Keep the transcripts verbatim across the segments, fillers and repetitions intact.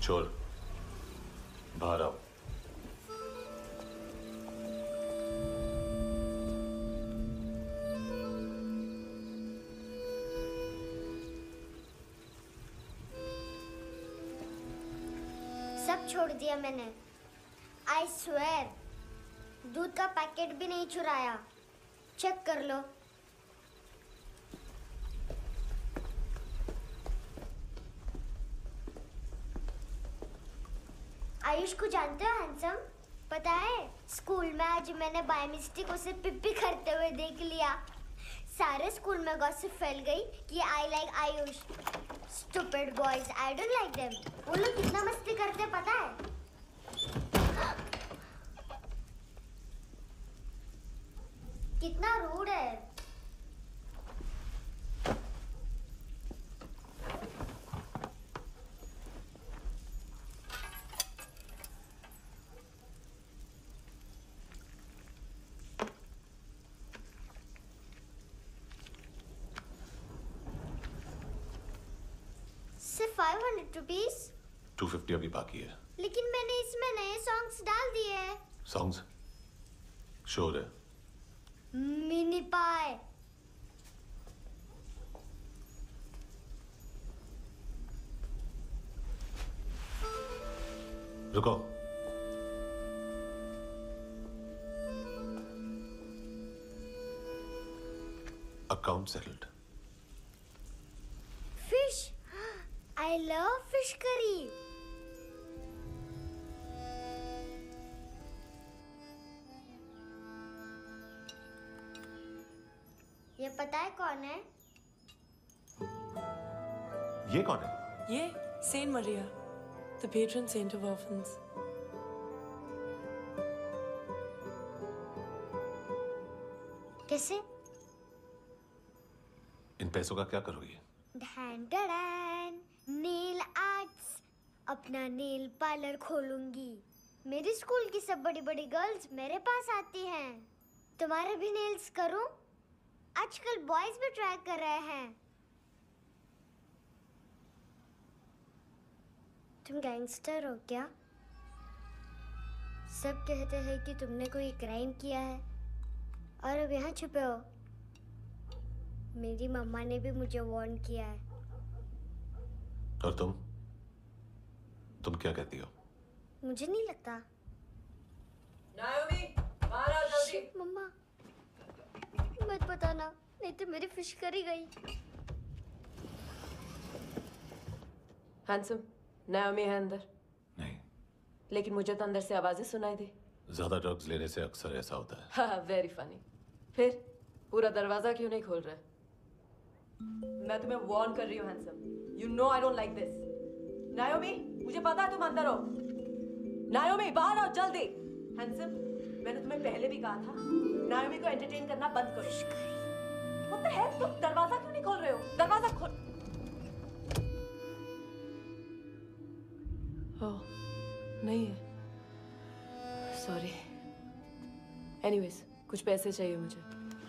चोर, बाहर आओ। सब छोड़ दिया मैंने। आई स्वेयर, दूध का पैकेट भी नहीं चुराया। चेक कर लो। आयुष को जानते हो हैंडसम? पता है, स्कूल में आज मैंने बाय मिस्टेक उसे पिप्पी करते हुए देख लिया। सारे स्कूल में गॉसिप फैल गई कि I like Ayush. Stupid boys, I don't like them. वो लोग कितना मस्ती करते पता है? कितना रूड है। सिर्फ five hundred rupees? Two fifty अभी बाकी है। लेकिन मैंने इसमें नए सॉन्ग्स डाल दिए हैं। सॉन्ग्स? शोर है। Mini pie. रुको। Account settled. Fish, I love fish curry. ये पता है कौन है? ये कौन है? ये Saint Maria, the patron saint of orphans. कैसे? इन पैसों का क्या करोगी? ढैन ढैन, नेल आर्ट्स। अपना नेल पार्लर खोलूंगी। मेरी स्कूल की सब बड़ी बड़ी गर्ल्स मेरे पास आती हैं। तुम्हारे भी नेल्स करूं? आजकल बॉयज भी ट्राई कर रहे हैं। तुम गैंगस्टर हो क्या? सब कहते हैं कि तुमने कोई क्राइम किया है और अब यहाँ छुपे हो। मेरी मम्मा ने भी मुझे वार्न किया है। और तुम तुम क्या कहती हो? मुझे नहीं लगता। नायोमी, बाहर आओ जल्दी। मम्मा, मत बताना, नहीं तो मेरी फिश करी गई। हैंडसम, नायोमी है अंदर? नहीं। लेकिन मुझे तो अंदर से आवाजें सुनाई दी। ज्यादा ड्रग्स लेने से अक्सर ऐसा होता है। हाँ, वेरी फनी। फिर पूरा दरवाजा क्यों नहीं खोल रहे? मैं तुम्हें वार्न कर रही हूँ handsome. You know I don't like this. Naomi, मुझे पता है तुम अंदर हो। नायोमी, बाहर आओ जल्दी। हैंडसम, मैंने तुम्हें पहले भी कहा था नायोमी को एंटरटेन करना बंद करो। What the hell? तुम दरवाजा क्यों नहीं खोल रहे हो? दरवाजा खोल। ओह, नहीं है। सॉरी। एनीवेज, कुछ पैसे चाहिए मुझे।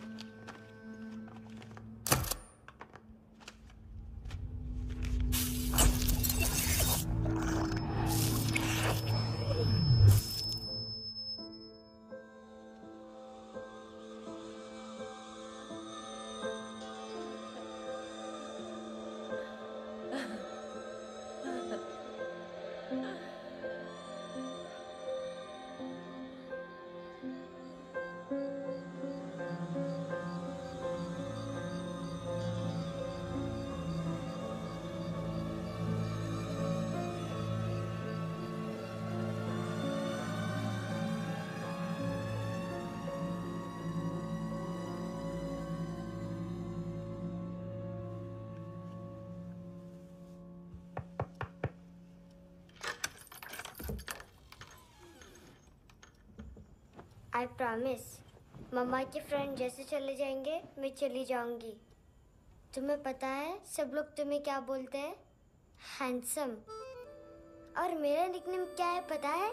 आई प्रॉमिस, मम्मा के फ्रेंड जैसे चले जाएंगे मैं चली जाऊंगी। तुम्हें पता है सब लोग तुम्हें क्या बोलते हैं? हैंडसम। और मेरा निकनेम क्या है पता है?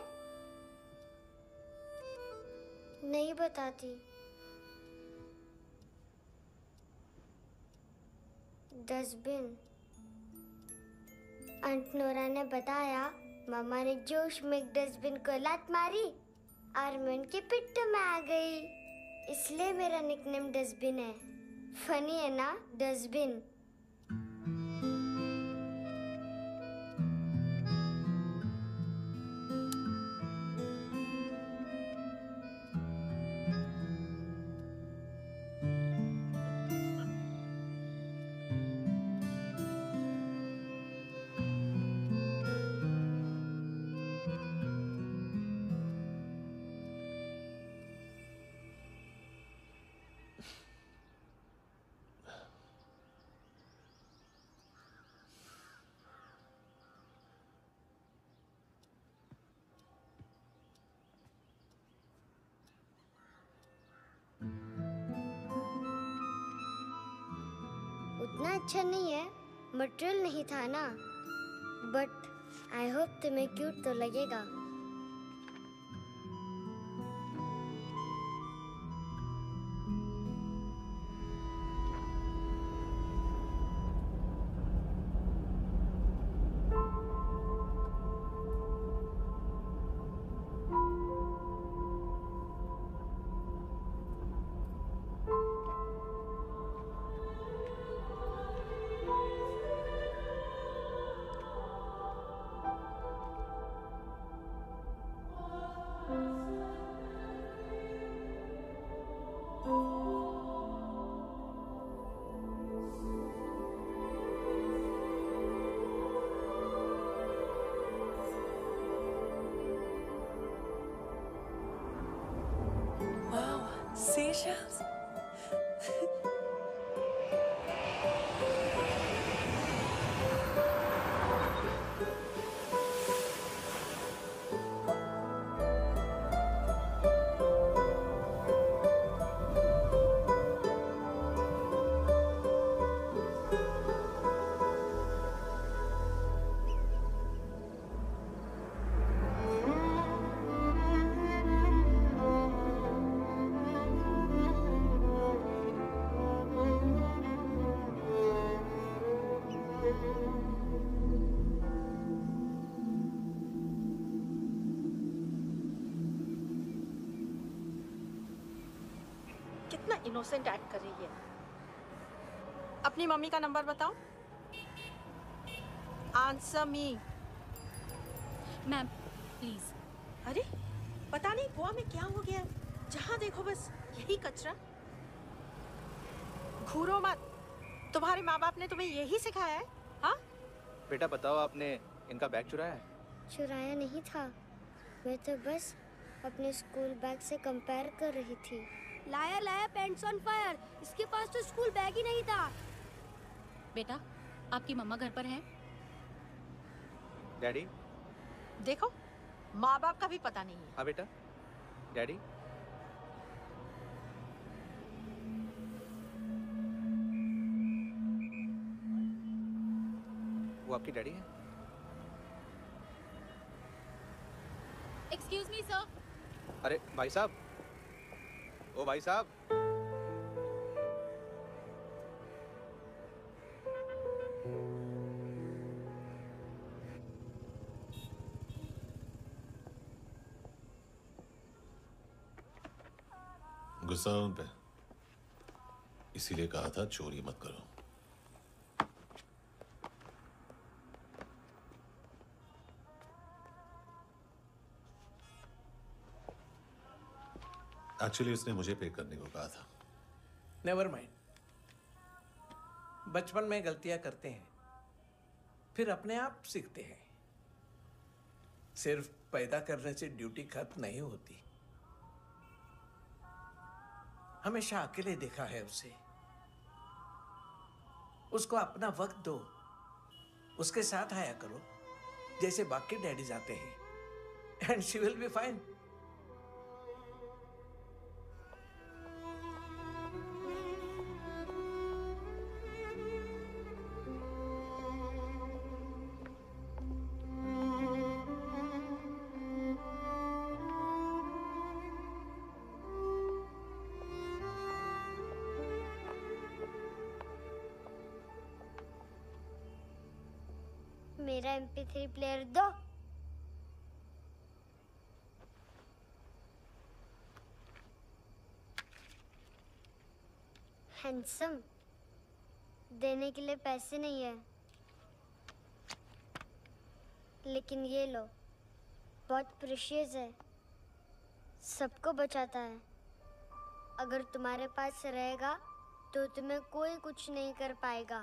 नहीं बताती। डस्टबिन। आंट नोरा ने बताया मामा ने जोश में एक डस्टबिन को लात मारी और मैं उनके पिट्ठू में आ गई। इसलिए मेरा निकनेम डस्टबिन है। फनी है ना, डस्टबिन। उतना अच्छा नहीं है, मटेरियल नहीं था ना, बट आई होप तुम्हें क्यूट तो लगेगा। Seashells? कितना इनोसेंट एक्ट कर रही है। अपनी मम्मी का नंबर बताओ। Answer me. Ma'am please. अरे पता नहीं गोवा में क्या हो गया है, जहाँ देखो बस यही कचरा। घूरो मत। तुम्हारे माँ बाप ने तुम्हें यही सिखाया है? हाँ बेटा बताओ, आपने इनका बैग चुराया है? चुराया नहीं था, मैं तो बस अपने स्कूल बैग से कंपेयर कर रही थी। लाया लाया पैंट्स ऑन फायर, इसके पास तो स्कूल बैग ही नहीं था। बेटा आपकी मम्मा घर पर है? डैडी? देखो माँ बाप का भी पता नहीं है। हाँ बेटा। डैडी? वो आपकी डैडी है? Excuse me sir. अरे भाई साहब, ओ भाई साहब। गुस्सा उन पे, इसीलिए कहा था चोरी मत करो। एक्चुअली उसने मुझे पे करने को कहा था। नेवर माइंड, बचपन में गलतियां करते हैं, फिर अपने आप सीखते हैं। सिर्फ पैदा करने से ड्यूटी खत्म नहीं होती। हमेशा अकेले देखा है उसे। उसको अपना वक्त दो, उसके साथ आया करो जैसे बाकी डैडीज आते हैं, and she will be fine. मेरा एम पी थ्री प्लेयर दो। हैंडसम, देने के लिए पैसे नहीं है, लेकिन ये लो, बहुत प्रेशियस है, सबको बचाता है। अगर तुम्हारे पास रहेगा तो तुम्हें कोई कुछ नहीं कर पाएगा।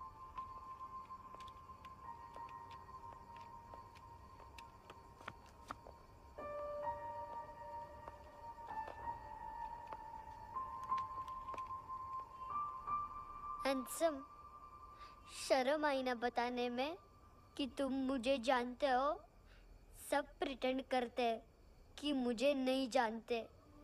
हैंडसम, शर्म आई ना बताने में कि तुम मुझे जानते हो। सब प्रिटेंड करते हैं कि मुझे नहीं जानते।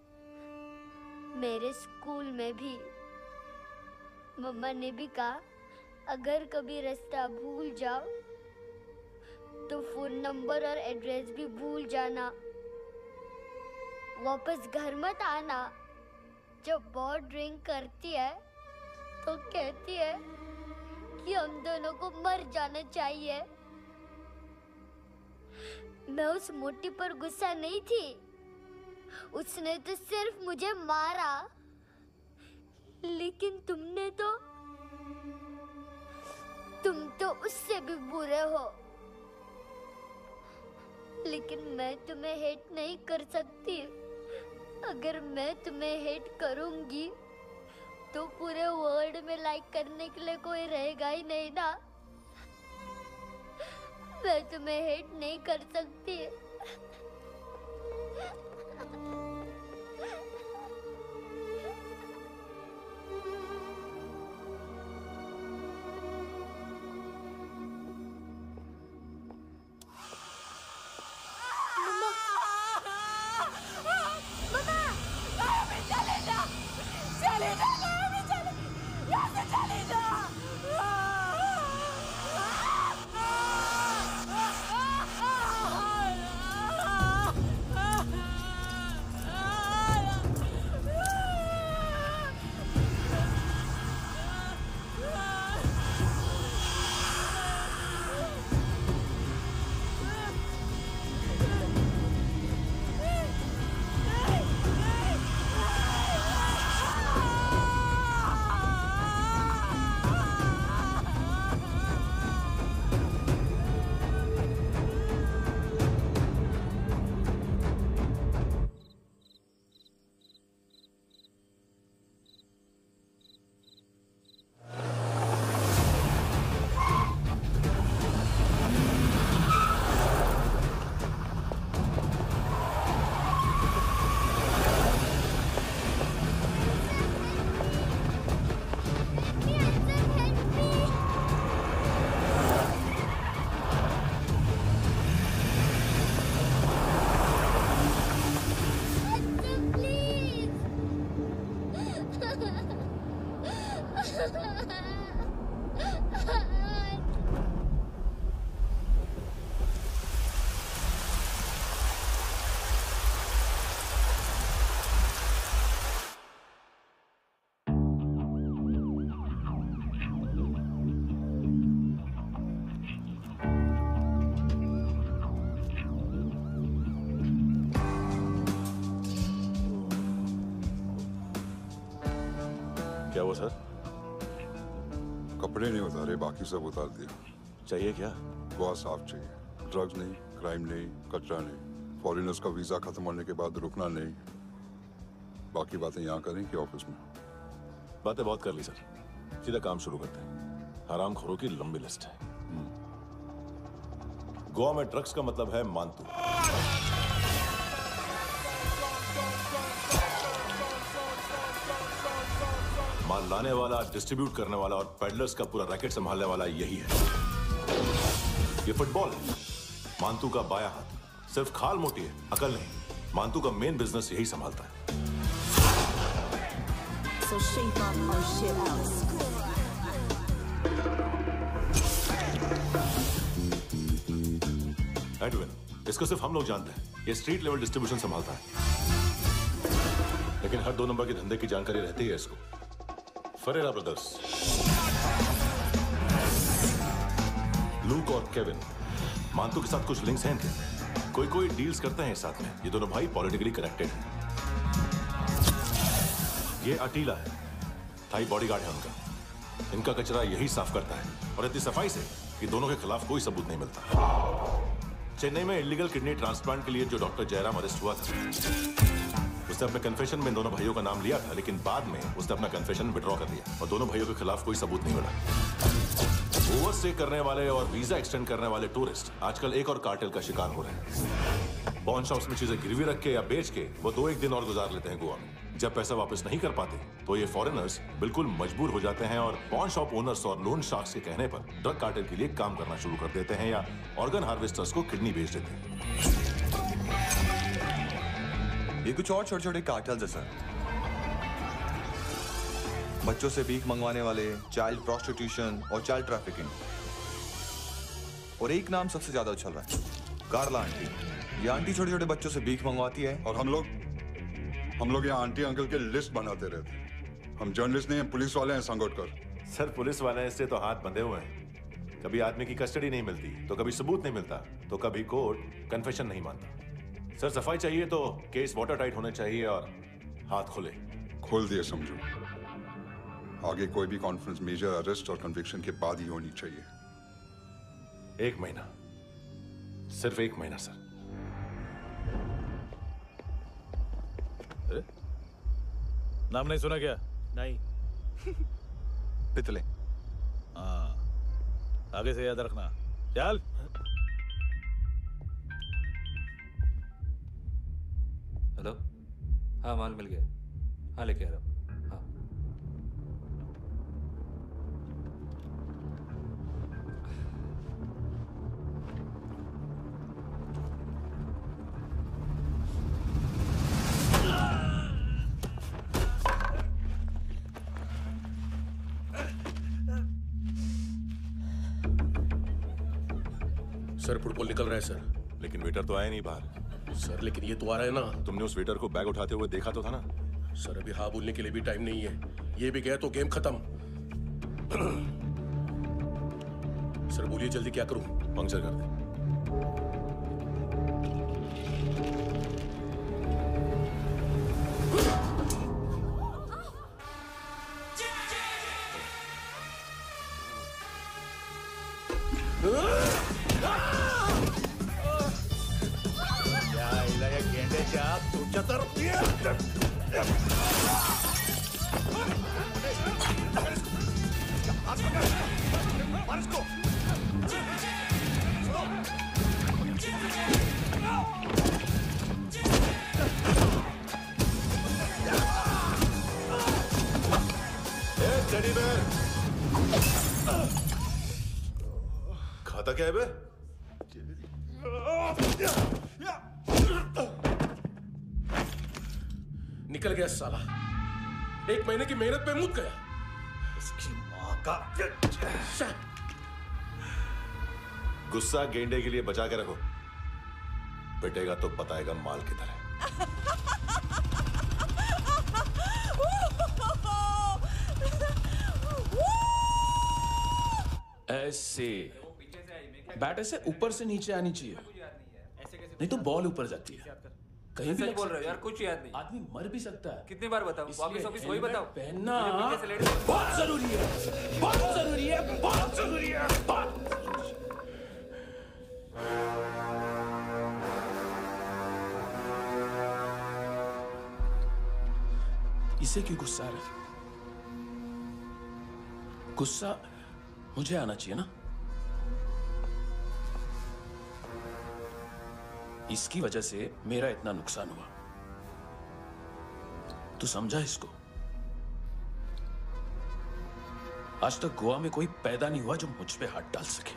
मेरे स्कूल में भी मम्मा ने भी कहा, अगर कभी रास्ता भूल जाओ तो फोन नंबर और एड्रेस भी भूल जाना। वापस घर मत आना। जब बहुत ड्रिंक करती है तो कहती है कि हम दोनों को मर जाना चाहिए। मैं उस मोटी पर गुस्सा नहीं थी, उसने तो सिर्फ मुझे मारा। लेकिन तुमने तो तुम तो उससे भी बुरे हो। लेकिन मैं तुम्हें हेट नहीं कर सकती। अगर मैं तुम्हें हेट करूंगी तो पूरे वर्ल्ड में लाइक करने के लिए कोई रहेगा ही नहीं ना। मैं तुम्हें हेट नहीं कर सकती। क्या हुआ सर? कपड़े नहीं उतारे, बाकी सब उतार दिया। चाहिए क्या? गोवा साफ चाहिए। ड्रग्स नहीं, क्राइम नहीं, कचरा नहीं। फॉरेनर्स का वीजा खत्म होने के बाद रुकना नहीं। बाकी बातें यहाँ करें कि ऑफिस में? बातें बहुत कर ली सर, सीधा काम शुरू करते हैं। हरामखोरों की लंबी लिस्ट है। गोवा में ड्रग्स का मतलब है मानतू। माल लाने वाला, डिस्ट्रीब्यूट करने वाला और पेडलर्स का पूरा रैकेट संभालने वाला यही है। ये फुटबॉल है, मानतू का बाया हाथ। सिर्फ खाल मोटी है, अकल नहीं। मानतू का मेन बिजनेस यही संभालता है। So shape up our shit out. Edwin, इसको सिर्फ हम लोग जानते हैं। ये स्ट्रीट लेवल डिस्ट्रीब्यूशन संभालता है, लेकिन हर दो नंबर के धंधे की जानकारी रहती है इसको। फरेरा ब्रदर्स, लूक और केविन, मानतू के साथ कुछ लिंक्स हैं इनके। कोई कोई डील्स करते हैं साथ में। ये दोनों भाई पॉलिटिकली कनेक्टेड हैं। ये अटीला है, थाई बॉडीगार्ड है उनका। इनका कचरा यही साफ करता है और इतनी सफाई से कि दोनों के खिलाफ कोई सबूत नहीं मिलता। चेन्नई में इलीगल किडनी ट्रांसप्लांट के लिए जो डॉक्टर जयराम अरेस्ट हुआ था, उसने अपने कन्फेशन में इन दोनों भाइयों का नाम लिया था, लेकिन बाद में उसने अपना कन्फेशन विड्रॉ कर दिया और दोनों भाइयों के खिलाफ कोई सबूत नहीं मिला। ओवरस्टे करने वाले और वीजा एक्सटेंड करने वाले टूरिस्ट आजकल एक और कार्टेल का शिकार हो रहे हैं। पॉन शॉप्स में चीजें गिरवी रख के या बेच के वो दो एक दिन और गुजार लेते हैं गोवा में। जब पैसा वापस नहीं कर पाते तो ये फॉरेनर्स बिल्कुल मजबूर हो जाते हैं और पॉन शॉप ओनर्स और लोन शार्क्स के कहने पर ड्रग कार्टेल के लिए काम करना शुरू कर देते हैं या ऑर्गन हार्वेस्टर्स को किडनी बेच देते हैं। ये कुछ और छोटे छोटे कार्टेल्स है सर। बच्चों से भीख मंगवाने वाले, चाइल्ड प्रोस्टिट्यूशन और चाइल्ड ट्रैफिकिंग। और एक नाम सबसे ज्यादा उछल रहा है, कार्ला आंटी। ये आंटी छोटे छोटे बच्चों से भीख मंगवाती है और हम लोग हम लोग यहाँ आंटी अंकल के लिस्ट बनाते रहते। हम जर्नलिस्ट नहीं हैं, पुलिस वाले हैं संगोटकर। सर पुलिस वाले इससे तो हाथ बंधे हुए हैं। कभी आदमी की कस्टडी नहीं मिलती तो कभी सबूत नहीं मिलता तो कभी कोर्ट कन्फेशन नहीं मानता। सर सफाई चाहिए तो केस वाटर टाइट होने चाहिए और हाथ खुले। खोल दिए समझो। आगे कोई भी कॉन्फ्रेंस मेजर अरेस्ट और कन्विक्शन के बाद ही होनी चाहिए। एक महीना, सिर्फ एक महीना सर। अरे? नाम नहीं सुना क्या? नहीं। पितले। हाँ, आगे से याद रखना। चल। हेलो, हाँ माल मिल गया। हाँ लेके आ रहा हूँ। हाँ। सर फुटबॉल निकल रहा है सर। लेकिन वेटर तो आया नहीं बाहर। सर लेकिन ये तो आ रहा है ना। तुमने उस वेटर को बैग उठाते हुए देखा तो था ना। सर अभी हाँ बोलने के लिए भी टाइम नहीं है। ये भी गया तो गेम खत्म। सर बोलिए जल्दी क्या करूं? पंक्चर कर दे। खाता क्या है बे? निकल गया साला। एक महीने की मेहनत पे मुक गया। इसकी माँ का। गुस्सा गेंडे के लिए बचा के रखो, पिटेगा तो बताएगा माल किधर है। ऐसे बैट ऐसे ऊपर से नीचे आनी चाहिए, नहीं तो बॉल ऊपर जाती है। कहीं भी बोल रहे हो यार, कुछ याद नहीं। आदमी मर भी सकता है। कितनी बार बताऊं? वापस ऑफिस वही बताओ। पहनना बहुत जरूरी है, बहुत जरूरी है, बहुत जरूरी है, बहुत। इसे क्यों गुस्सा आ रहा है? गुस्सा मुझे आना चाहिए ना। इसकी वजह से मेरा इतना नुकसान हुआ। तू समझा इसको? आज तक गोवा में कोई पैदा नहीं हुआ जो मुझ पे हाथ डाल सके।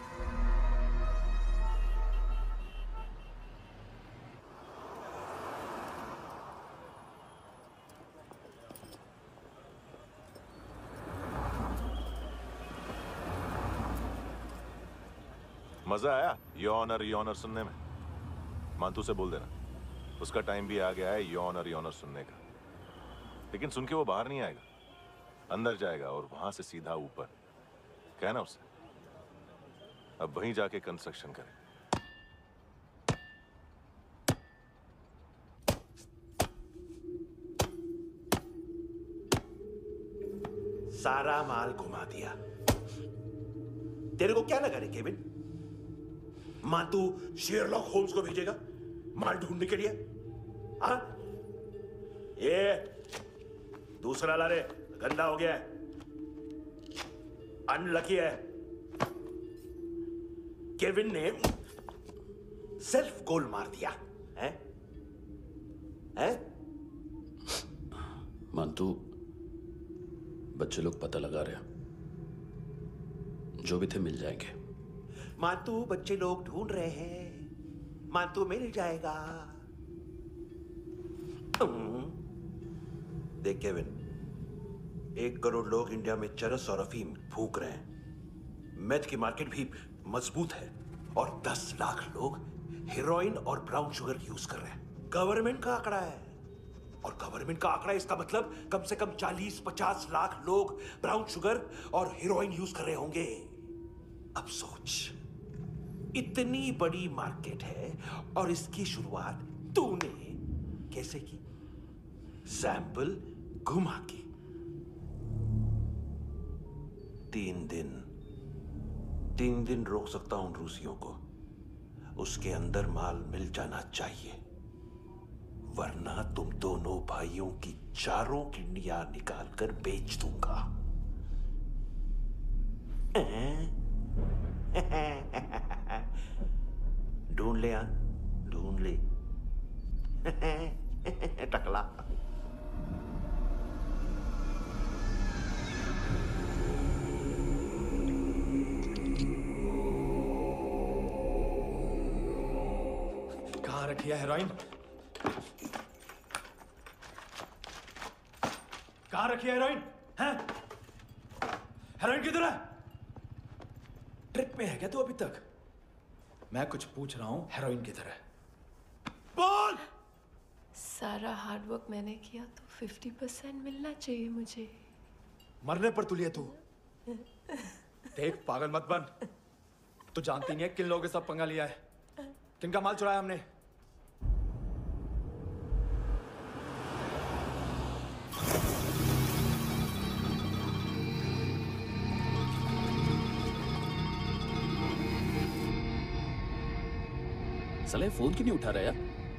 मजा आया योनर योनर सुनने में? मानतू से बोल देना उसका टाइम भी आ गया है योनर योनर सुनने का। लेकिन सुन के वो बाहर नहीं आएगा, अंदर जाएगा और वहां से सीधा ऊपर। कहना उससे अब वहीं जाके कंस्ट्रक्शन करे। सारा माल घुमा दिया। तेरे को क्या लगा रे केविन? मां तू शेरलॉक होम्स को भेजेगा माल ढूंढने के लिए? हाँ? ये दूसरा ला रे, गंदा हो गया है, अनलकी है। केविन ने सेल्फ गोल मार दिया है? है? मानतू, बच्चे लोग पता लगा रहे हैं, जो भी थे मिल जाएंगे। मानतू, बच्चे लोग ढूंढ रहे हैं, मानतू मिल जाएगा। देख केविन, एक करोड़ लोग इंडिया में चरस और अफीम फूक रहे हैं। मेथ की मार्केट भी मजबूत है और दस लाख लोग हेरोइन और ब्राउन शुगर यूज कर रहे हैं। गवर्नमेंट का आंकड़ा है, और गवर्नमेंट का आंकड़ा, इसका मतलब कम से कम चालीस पचास लाख लोग ब्राउन शुगर और हेरोइन यूज कर रहे होंगे। अब सोच, इतनी बड़ी मार्केट है और इसकी शुरुआत तूने कैसे की? सैंपल घुमा के। तीन दिन तीन दिन रोक सकता हूं रूसियों को, उसके अंदर माल मिल जाना चाहिए, वरना तुम दोनों भाइयों की चारों किडनियां निकाल कर बेच दूंगा। ढूंढ ले यार, ढूंढ ले। टकला। कहाँ रखी है हेरोइन? कहाँ रखी है हेरोइन? हैं? हेरोइन किधर है? ट्रिप पे है क्या तू अभी तक? मैं कुछ पूछ रहा हूं, हेरोइन किधर है? बोल! सारा हार्ड वर्क मैंने किया तो फिफ्टी परसेंट मिलना चाहिए मुझे। मरने पर तुलिए तू। देख, पागल मत बन। तू जानती नहीं है किन लोगों के साथ पंगा लिया है, किनका माल चुराया हमने। साले फोन क्यों नहीं उठा रहा यार?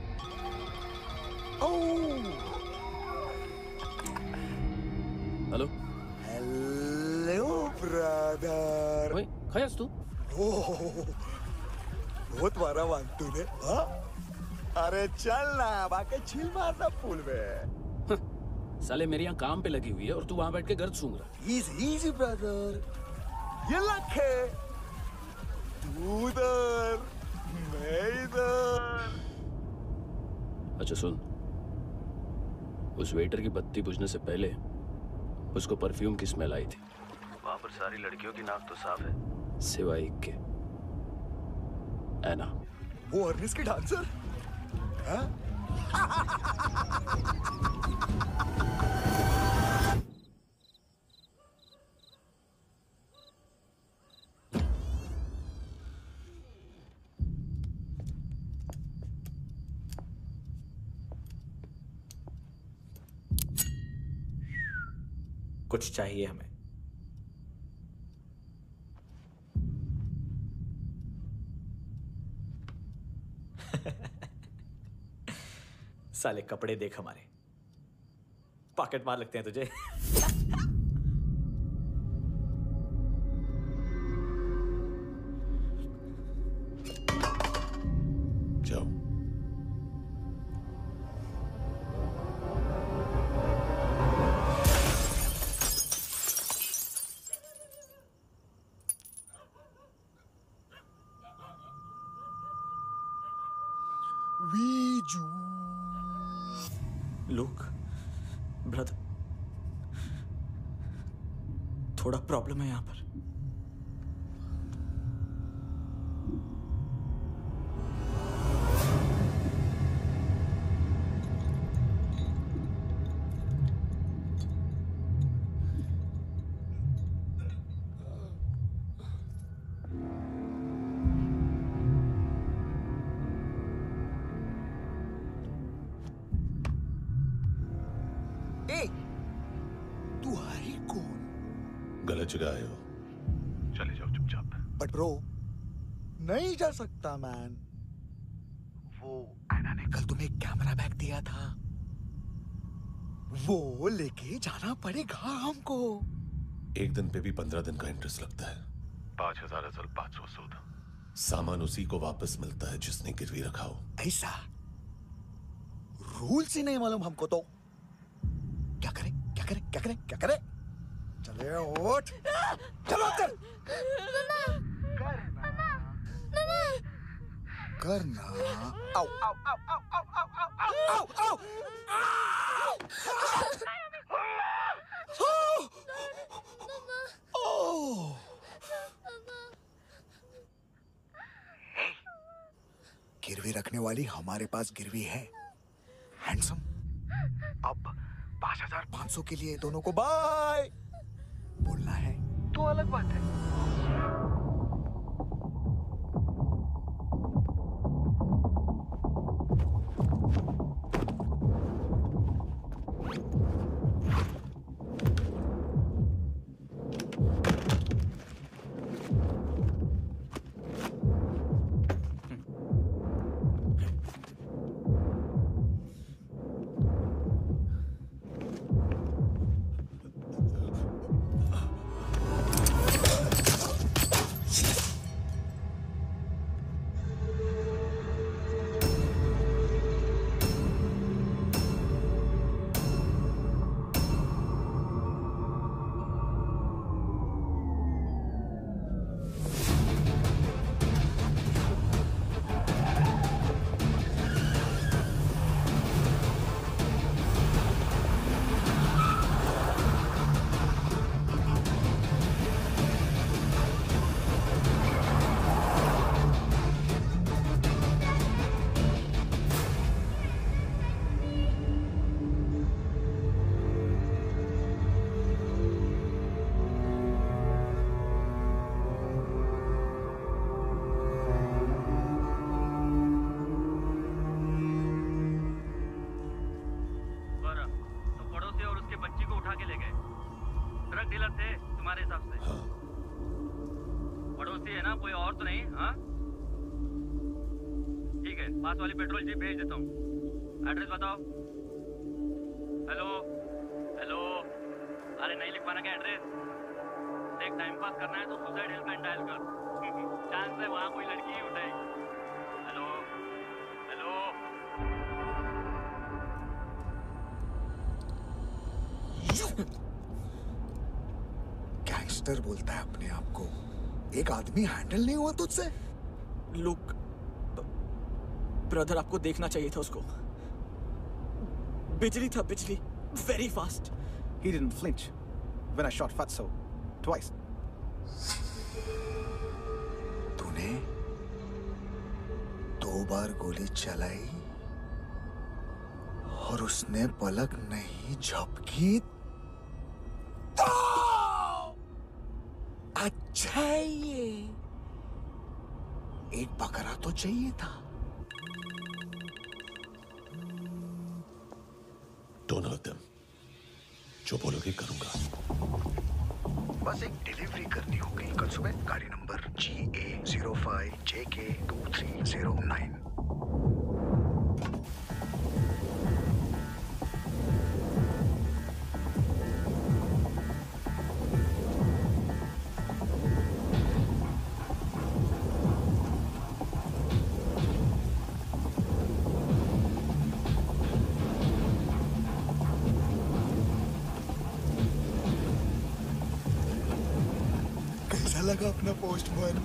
Hello hello brother. ओए, खयास तू? ओह, बहुत मारा मानतू ने। हाँ? अरे चल ना, बाकी छील मारना पुल में। साले मेरी यहाँ काम पे लगी हुई है और तू वहां बैठ के गर्द सूंघ रहा। इजी इजी ब्रदर, ये लखे तू उधर, मैं इधर। अच्छा सुन, उस वेटर की बत्ती बुझने से पहले उसको परफ्यूम की स्मेल आई थी। वहां पर सारी लड़कियों की नाक तो साफ है, सिवाय एक के, एना। वो अर्निस की डांसर? हाँ? कुछ चाहिए हमें। साले कपड़े देख हमारे, पॉकेट मार लगते हैं तुझे। जाओ। लुक ब्रदर, थोड़ा प्रॉब्लम है यहाँ पर। ए, तू है कौन? गलत जगह आए हो, चले जाओ चुपचाप। बट ब्रो नहीं जा सकता मैन। वो एना ने कल तुम्हें कैमरा बैग दिया था, वो लेके जाना पड़ेगा हमको। एक दिन पे भी पंद्रह दिन का इंटरेस्ट लगता है। पांच हजार असल पांच सौ सूद। सामान उसी को वापस मिलता है जिसने गिरवी रखा हो। ऐसा रूल्स ही नहीं मालूम हमको तो। क्या करें क्या करें क्या करें क्या करें? चले उठ, चलो कर करना। आओ आओ आओ आओ आओ आओ आओ आओ आओ। गिरवी रखने वाली हमारे पास गिरवी है हैंडसम। अब पांच हजार पांच सौ के लिए दोनों को बाय बोलना है तो अलग बात है। पास वाली पेट्रोल जीप भेज देता हूँ। एड्रेस बताओ। हेलो हेलो, अरे नहीं लिखवाना क्या एड्रेस? देख टाइम पास करना है तो सुसाइड हेल्पलाइन डायल कर। चांस है वहाँ कोई लड़की ही उठाएगी। Hello hello. गैंगस्टर बोलता है अपने आप को। एक आदमी हैंडल नहीं हुआ तुझसे? लुक ब्रदर, आपको देखना चाहिए था उसको। बिजली था, बिजली, very fast. He didn't flinch when I shot Fatso twice. तूने दो बार गोली चलाई और उसने पलक नहीं झपकी तो अच्छा ये एक बकरा तो चाहिए था। Don't hurt them. जो बोलोगे करूंगा। बस एक डिलीवरी करनी होगी कल सुबह। गाड़ी number G A zero five J K two three zero nine. लगा अपना पोस्टमैन।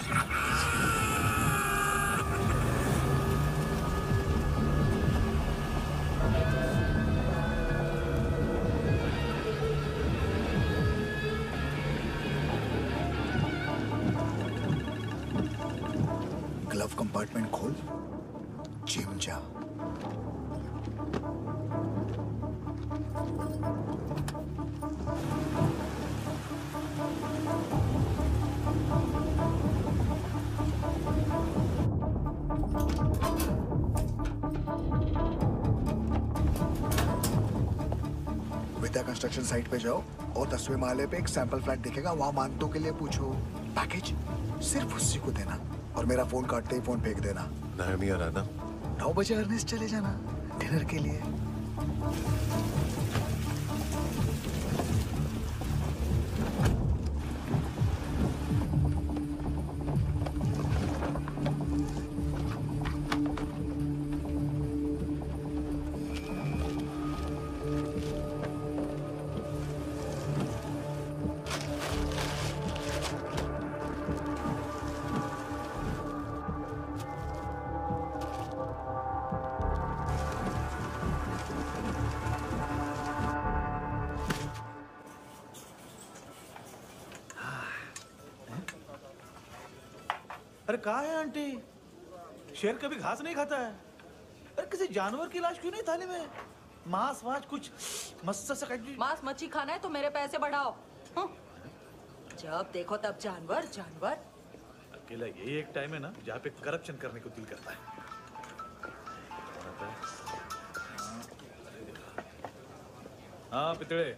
ग्लव कंपार्टमेंट खोल, जिम जा। विद्या कंस्ट्रक्शन साइट पे जाओ और दसवें माले पे एक सैंपल फ्लैट दिखेगा, वहां मानतों के लिए पूछो। पैकेज सिर्फ उसी को देना और मेरा फोन काटते ही फोन फेंक देना। नायमी आ रहा ना? नौ बजे अर्नेस्ट चले जाना डिनर के लिए। अरे कहाँ है आंटी? शेर कभी घास नहीं खाता है। अरे किसी जानवर की लाश क्यों नहीं थाली में? मांस वास कुछ मस्त सा मांस मच्छी खाना है तो मेरे पैसे बढ़ाओ। हम्म। जब देखो तब जानवर जानवर। अकेला यही एक टाइम है ना जहाँ पे करप्शन करने को दिल करता है। हाँ पितड़े।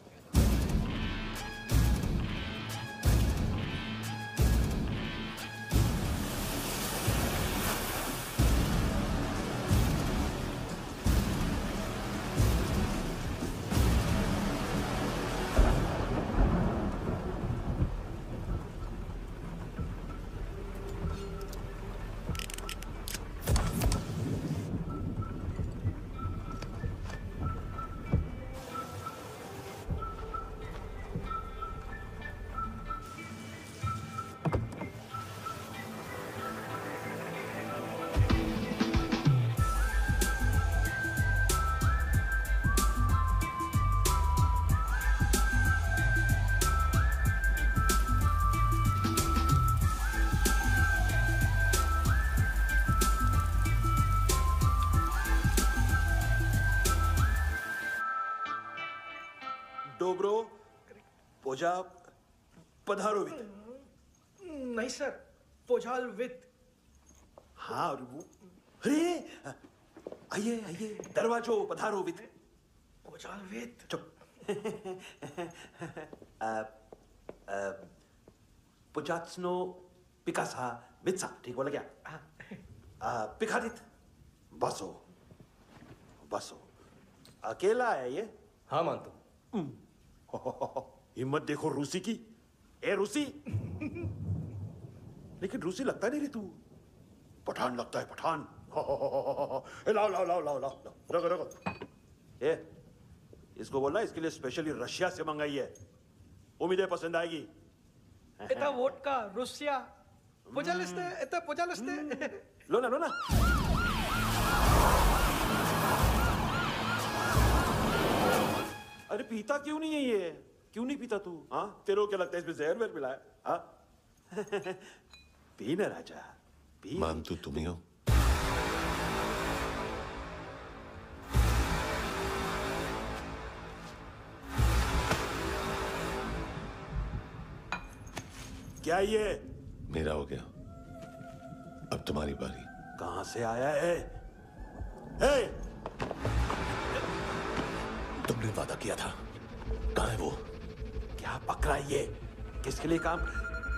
डोब्रो पोजा पधारो वित। नहीं सर, पोजाल वित। हाँ और वो अरे आइए आइए दरवाजो पधारो वित। पोजाल वित। चुप। पुचात्सनो पिकासा वित्सा, ठीक बोला क्या? पिकादित बसो बसो। अकेला है ये? हाँ मानतो। हिम्मत देखो रूसी की। ए रूसी। लेकिन रूसी लगता नहीं रे तू, पठान लगता है पठान। ए लाओ लाओ लाओ लाओ लाओ रगो रगो। ए इसको बोलना इसके लिए स्पेशली रशिया से मंगाई है, उम्मीद है पसंद आएगी। इतना वोडका रुसिया पोजालिस्ते इतना पोजालिस्ते। लो ना लो ना। अरे पीता क्यों नहीं है ये? क्यों नहीं पीता तू? हाँ तेरे को क्या लगता है इसमें जहर वहर मिला है? हाँ पी ना राजा पी। मान तू तुम ही हो। क्या ये? मेरा हो गया, अब तुम्हारी बारी। कहां से आया है? हे! तुमने वादा किया था, कहां है वो? क्या पकड़ा ये? किसके लिए काम?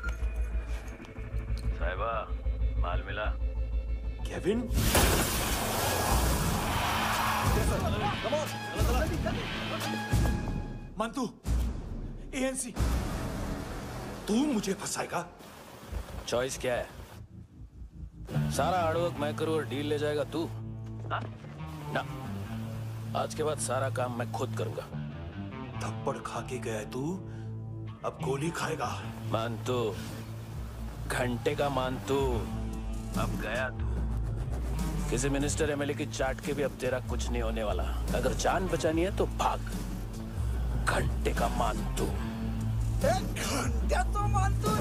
साहिबा माल मिला? केविन? मंतू, एएनसी। तू मुझे फंसाएगा? चॉइस क्या है? सारा हार्डवर्क मैं करूं और डील ले जाएगा तू? हा? ना, आज के बाद सारा काम मैं खुद करूंगा। थप्पड़ खा के गया तू, अब गोली खाएगा। मानतू, घंटे का मानतू, अब गया तू। किसी मिनिस्टर एमएलए की चाट के भी अब तेरा कुछ नहीं होने वाला। अगर जान बचानी है तो भाग। घंटे का मानतू। एक घंटा तो मानतू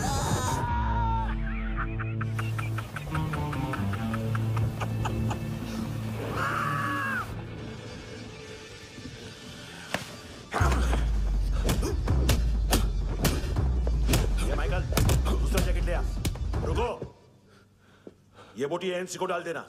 ये माइकल, दूसरा जैकेट ले आ। रुको, ये बोटी एएनसी को डाल देना।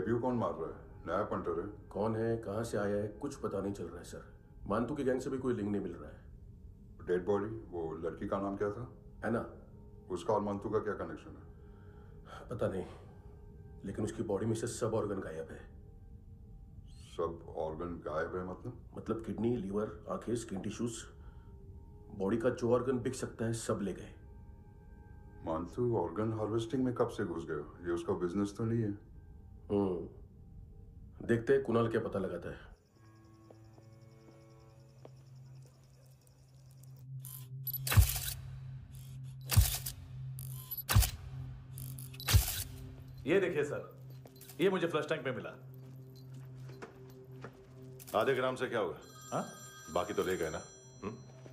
डेब्यू कौन मार रहा है? नया पंटर है। कौन है, कहाँ से आया है, कुछ पता नहीं चल रहा है सर। मानतू की गैंग से भी कोई लिंक नहीं मिल रहा है। डेड बॉडी, वो लड़की का नाम क्या था? एना। उसका और मानतू का क्या कनेक्शन है? पता नहीं, लेकिन उसकी बॉडी में से सब ऑर्गन गायब है। सब ऑर्गन गायब है मतलब? मतलब किडनी, लीवर, आंखें, स्किन टिश्यूज, बॉडी का जो ऑर्गन बिक सकता है सब ले गए। मानतू ऑर्गन हार्वेस्टिंग में कब से घुस गए? ये उसका बिजनेस तो नहीं है? हम्म, देखते हैं कुणाल क्या पता लगाता है। ये देखिए सर, ये मुझे फ्लश टैंक में मिला। आधे ग्राम से क्या होगा? हाँ? बाकी तो ले गए ना? हुँ?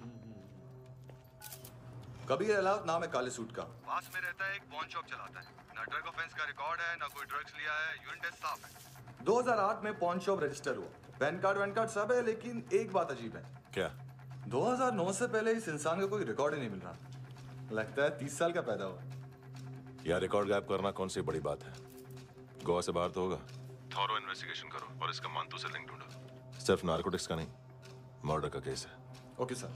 कबीर अलाउत नाम है काले सूट का। पास में रहता है, एक पॉन शॉप चलाता है। ना ड्रग ऑफेंस का रिकॉर्ड है, ना कोई ड्रग्स लिया है, यूरिन टेस्ट साफ है। दो हज़ार आठ में पॉन शॉप रजिस्टर हुआ, पैन कार्ड वैन कार्ड सब है, लेकिन एक बात अजीब है। क्या? दो हज़ार नौ से पहले इस इंसान का कोई रिकॉर्ड ही नहीं मिल रहा। लगता है तीस साल का पैदा हुआ। यार रिकॉर्ड गायब करना कौन सी बड़ी बात है? गोवा से बाहर तो होगा। थॉरो इन्वेस्टिगेशन करो और इसका मानतू से लिंक ढूंढो। सिर्फ नारकोटिक्स का नहीं, मर्डर का केस है। Okay sir.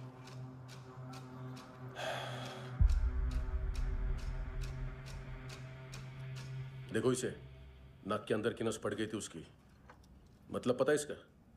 देखो इसे, नाक के अंदर की नस पड़ गई थी उसकी। मतलब पता है इसका?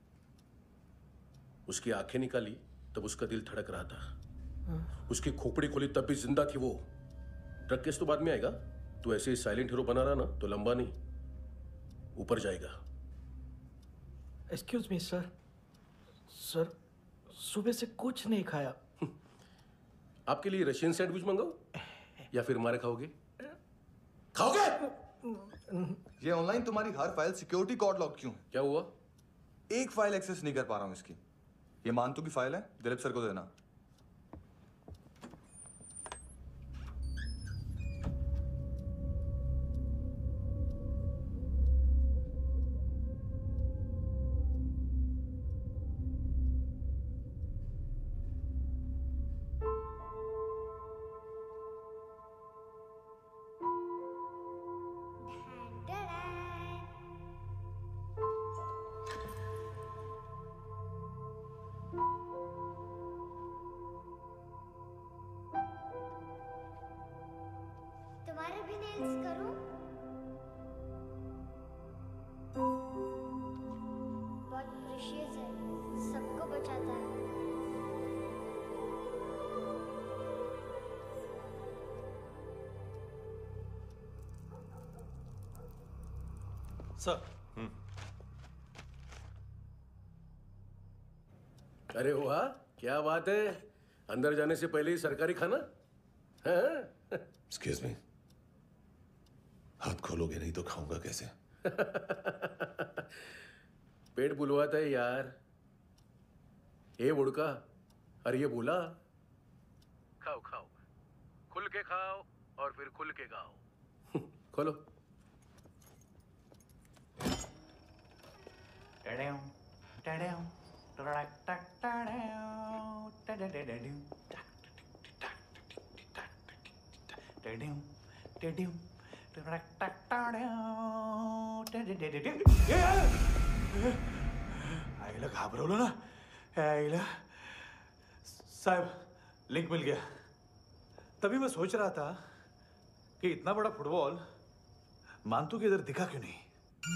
उसकी आंखें निकाली तब उसका दिल धड़क रहा था। उसकी खोपड़ी खोली तब भी जिंदा थी वो। ड्रग केस तो बाद में आएगा। तो ऐसे ही साइलेंट हीरो बना रहा ना तो लंबा नहीं, ऊपर जाएगा। एक्सक्यूज मी सर, सर सुबह से कुछ नहीं खाया। आपके लिए रशियन सैंडविच मंगाओ या फिर मारे खाओगे? खाओगे? ये ऑनलाइन तुम्हारी हर फाइल सिक्योरिटी कोड लॉक क्यों है? क्या हुआ? एक फाइल एक्सेस नहीं कर पा रहा हूं इसकी। ये मानतू की फाइल है, दिलीप सर को देना। तुम्हारे भी नेल्स करूं? बहुत प्रेशियस है, सबको बचाता है। सर। अरे वाह, क्या बात है। अंदर जाने से पहले ही सरकारी खाना। एक्सक्यूज मी, हाथ खोलोगे नहीं तो खाऊंगा कैसे? पेट बुलवाता है यार। ए बुड़का, अरे ये बोला। खाओ खाओ, खुल के खाओ और फिर खुल के गाओ। खोलो। आईला घाबरवलं ना। आईला साहब, लिंक मिल गया। तभी मैं सोच रहा था कि इतना बड़ा फुटबॉल मानतू के इधर दिखा क्यों नहीं।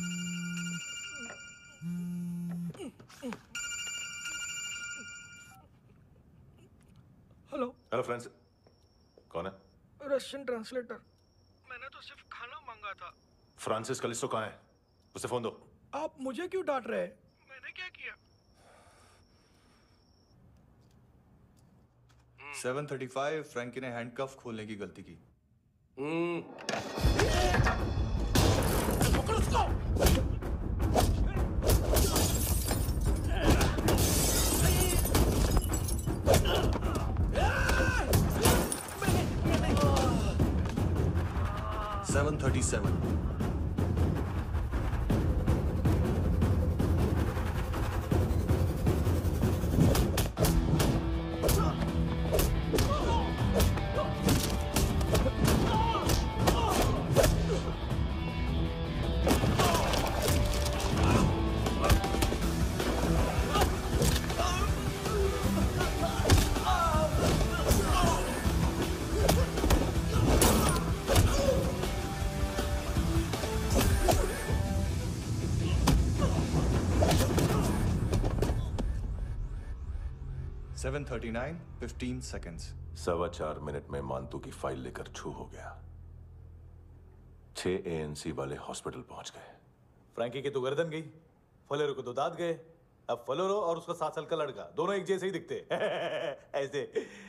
हेलो हेलो फ्रेंड्स, कौन है? Russian translator. मैंने तो सिर्फ खाना मांगा था। फ्रांसिस कलिस्टो कहाँ है? उसे फोन दो। आप मुझे क्यों डांट रहे हैं? मैंने क्या किया? सेवन थर्टी फाइव फ्रैंकी ने हैंडकफ खोलने की गलती की। पकड़ उसको। Seven thirty seven. Seven thirty nine fifteen seconds. सवा चार मिनट में मानतू की फाइल लेकर छू हो गया। छह एएनसी वाले हॉस्पिटल पहुंच गए। फ्रैंकी की तो गर्दन गई, फलेरो को तो दांत गए। अब फलेरो और उसका सात साल का लड़का दोनों एक जैसे ही दिखते ऐसे।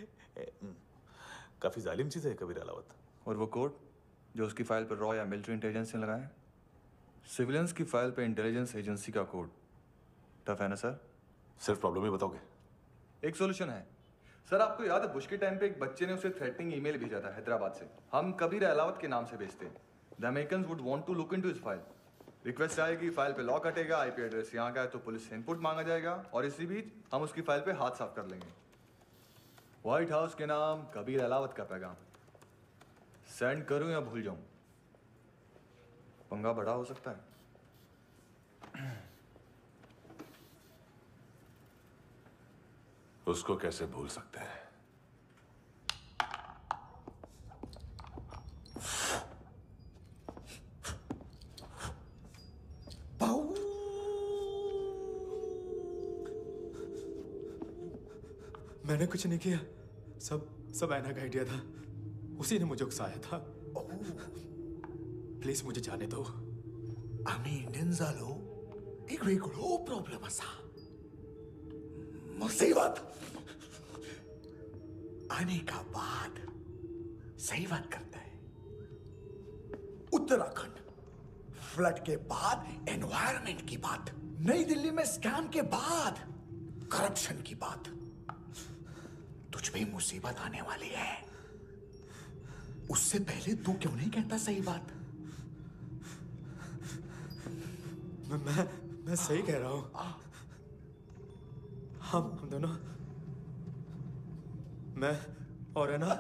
काफी जालिम चीज है कबीर अलावत। और वो कोड जो उसकी फाइल पर रॉ या मिलिट्री इंटेलिजेंस ने लगाया, सिविलियंस की फाइल पे इंटेलिजेंस एजेंसी का कोड। टफ है ना सर? सिर्फ प्रॉब्लम ही बताओगे? एक सॉल्यूशन है सर। आपको याद है बुश के टाइम पे एक बच्चे ने उसे थ्रेटनिंग ईमेल भेजा था हैदराबाद से। हम कबीर अलावत के नाम से भेजते हैं। The Americans would want to look into his file. Request आएगी, फाइल पे लॉक हटेगा, आईपी एड्रेस यहाँ का है तो पुलिस से इनपुट मांगा जाएगा और इसी बीच हम उसकी फाइल पे हाथ साफ कर लेंगे। व्हाइट हाउस के नाम कबीर अलावत का पैगाम। सेंड करूं या भूल जाऊं? पंगा बड़ा हो सकता है। उसको कैसे भूल सकते हैं? मैंने कुछ नहीं किया, सब सब ऐना का आइडिया था। उसी ने मुझे उकसाया था। प्लीज मुझे जाने दो। आम्ही इंडियन्सालो एक वेगळो प्रॉब्लेम असा, मुसीबत आने का बाद सही बात करता है। उत्तराखंड फ्लड के बाद एनवायरनमेंट की बात, नई दिल्ली में स्कैम के बाद करप्शन की बात। तुझ पे मुसीबत आने वाली है, उससे पहले तू क्यों नहीं कहता सही बात? मैं मैं, मैं सही कह रहा हूं। हम हम दोनों, मैं और है ना,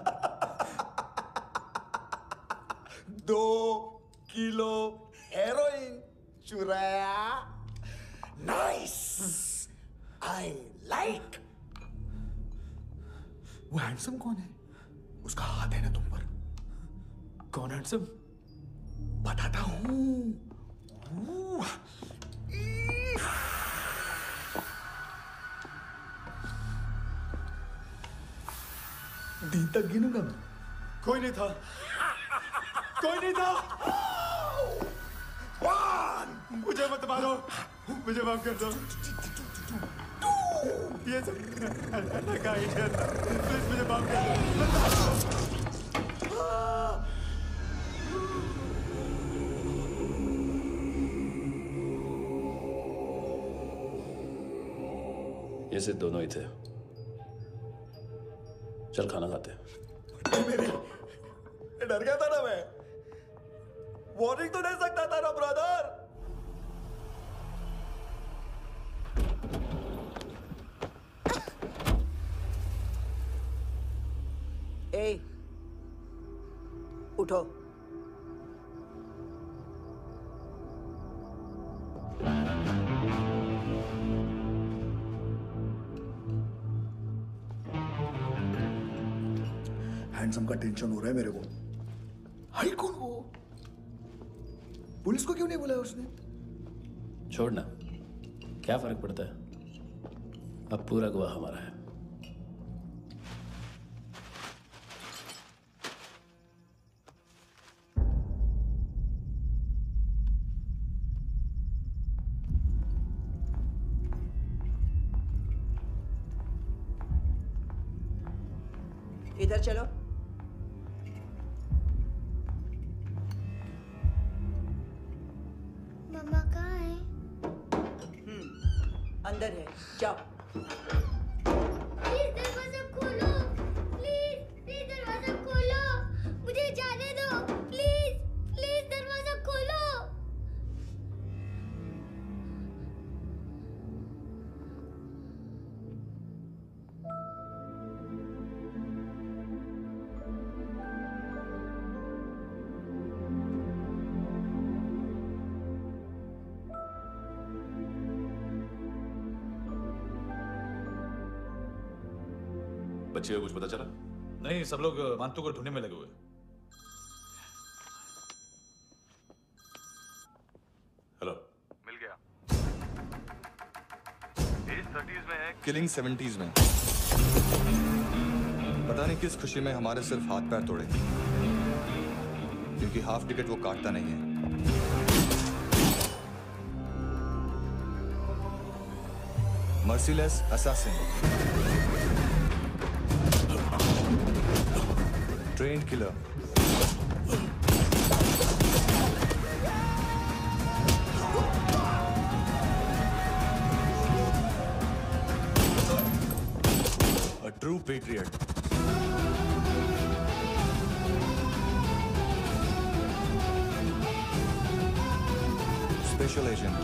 दो किलो हेरोइन चुराया। Nice, I like. वो हैंडसम कौन है? उसका हाथ है ना तुम पर? कौन हैंडसम? बताता हूं। दिन तक गिनूंगा मैं। कोई नहीं था, कोई नहीं था। मुझे मत मारो, मुझे माफ कर दो। ये सब का आइडिया था। प्लीज मुझे माफ कर दो। ये सिर्फ दोनों ही थे। चल खाना खाते हैं। डर गया था ना मैं। वार्निंग तो दे सकता था ना ब्रदर। ए, उठो। हैंडसम का टेंशन हो रहा है मेरे को। हाई कौन वो? पुलिस को क्यों नहीं बुलाया उसने? छोड़ना, क्या फर्क पड़ता है? अब पूरा गवाह हमारा है। इधर चलो। मम्मा कहाँ है? हम्म, अंदर है, जाओ। प्लीज दरवाजा खोलो, प्लीज प्लीज दरवाजा खोलो, मुझे जाने दो। प्लीज प्लीज दरवाजा खोलो। बच्चे को कुछ पता चला? नहीं, सब लोग मानतू को ढूंढने में लगे हुए। हेलो, मिल गया। इस थर्टीज में है, किलिंग सेवेंटीज में। पता नहीं किस खुशी में हमारे सिर्फ हाथ पैर तोड़े, क्योंकि हाफ टिकट वो काटता नहीं है। Merciless assassin, trained killer, a true patriot. Special agent.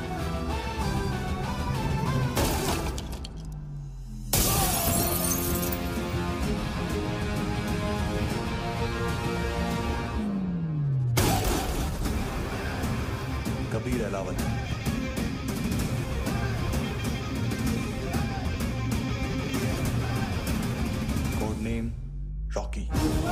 Kabir Alawat. Code name Rocky.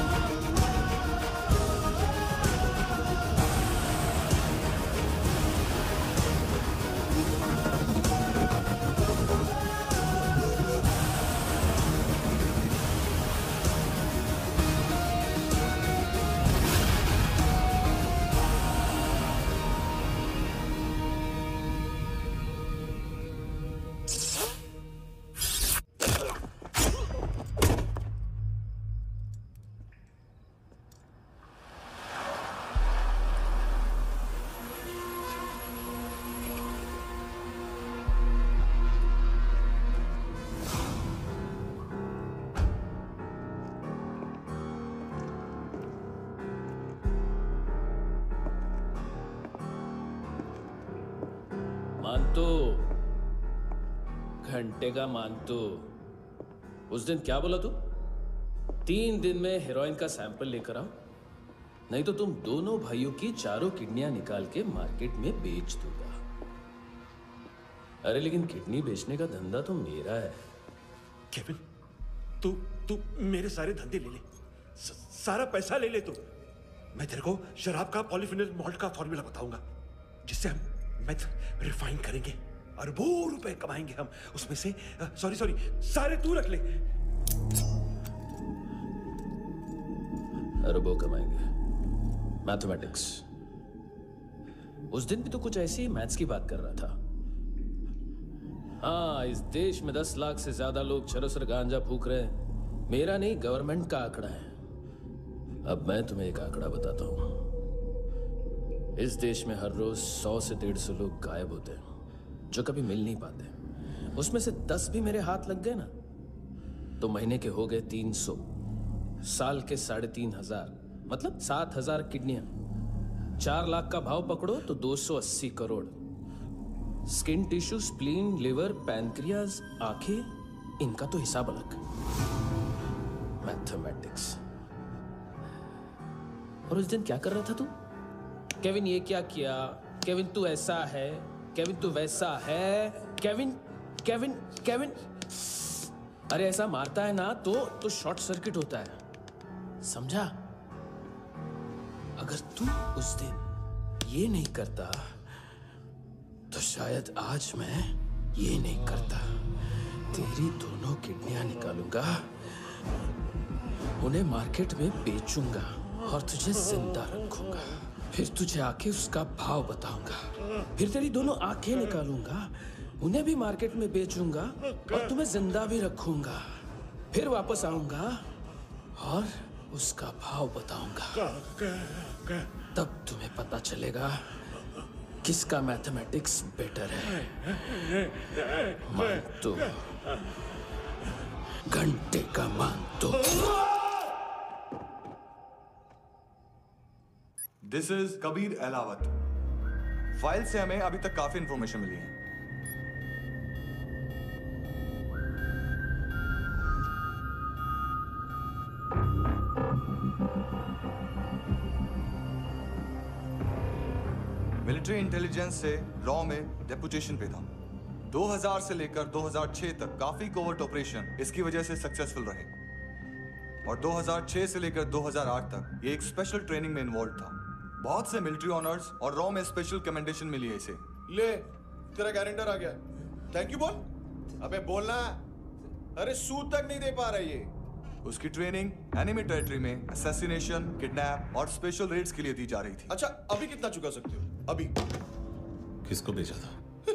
Mantu, घंटे का मानतो, उस दिन क्या बोला तू? तीन दिन में हेरोइन का सैंपल लेकर आओ, नहीं तो तुम दोनों भाइयों की चारों किडनियां निकाल के मार्केट में बेच दूंगा। अरे लेकिन किडनी बेचने का धंधा तो मेरा है। केविन, तू तू मेरे सारे धंधे ले ले, स, सारा पैसा ले ले तू। मैं तेरे को शराब का पॉलीफिनल मॉल्ट का फॉर्मूला बताऊंगा, जिससे हम मेथ रिफाइन करेंगे, अरबों रुपए कमाएंगे हम उसमें से। सॉरी सॉरी सारे तू रख ले। अरबों कमाएंगे, मैथमेटिक्स। उस दिन भी तो कुछ ऐसी मैथ्स की बात कर रहा था। हाँ, इस देश में दस लाख से ज्यादा लोग चरस और गांजा फूक रहे हैं। मेरा नहीं, गवर्नमेंट का आंकड़ा है। अब मैं तुम्हें एक आंकड़ा बताता हूं। इस देश में हर रोज सौ से डेढ़ सौ लोग गायब होते हैं जो कभी मिल नहीं पाते। उसमें से दस भी मेरे हाथ लग गए ना तो महीने के हो गए तीन सौ, साल के साढ़े तीन हजार, मतलब सात हजार किडनियां। चार लाख का भाव पकड़ो तो दो सौ अस्सी crore. Skin tissue, spleen, liver, pancreas, आंखें, इनका तो हिसाब अलग। मैथमेटिक्स। और उस दिन क्या कर रहा था तू? केविन ये क्या किया, केविन तू ऐसा है, केविन तू वैसा है, केविन केविन केविन। अरे ऐसा मारता है ना तो तो शॉर्ट सर्किट होता है, समझा? अगर तू उस दिन ये नहीं करता तो शायद आज मैं ये नहीं करता। तेरी दोनों किडनियां निकालूंगा, उन्हें मार्केट में बेचूंगा और तुझे जिंदा रखूंगा। फिर तुझे आके उसका भाव बताऊंगा। फिर तेरी दोनों आंखें निकालूंगा, उन्हें भी मार्केट में बेचूंगा और तुम्हें जिंदा भी रखूंगा। फिर वापस आऊंगा और उसका भाव बताऊंगा। तब तुम्हें पता चलेगा किसका मैथमेटिक्स बेटर है। मानतो, घंटे का Mantu. This is Kabir Alawat. File से हमें अभी तक काफी इंफॉर्मेशन मिली है। मिलिट्री इंटेलिजेंस से लॉ में डेपुटेशन पे था। दो हज़ार से लेकर दो हज़ार छह तक काफी कोवर्ट ऑपरेशन इसकी वजह से सक्सेसफुल रहे। और दो हज़ार छह से लेकर दो हज़ार आठ तक ये एक स्पेशल ट्रेनिंग में इन्वॉल्व था। बहुत से मिलिट्री ऑनर्स और रॉ में स्पेशल कमेंडेशन मिली है इसे। ले, तेरा गारंटर आ गया। थैंक यू बोल। अबे बोलना। अरे सूद तक नहीं दे पा रहा ये। उसकी ट्रेनिंग एनिमी टेरिटरी में असैसिनेशन, किडनैप और स्पेशल रेड्स के लिए दी जा रही थी। अच्छा अभी कितना चुका सकते हो? अभी किसको भेजा था?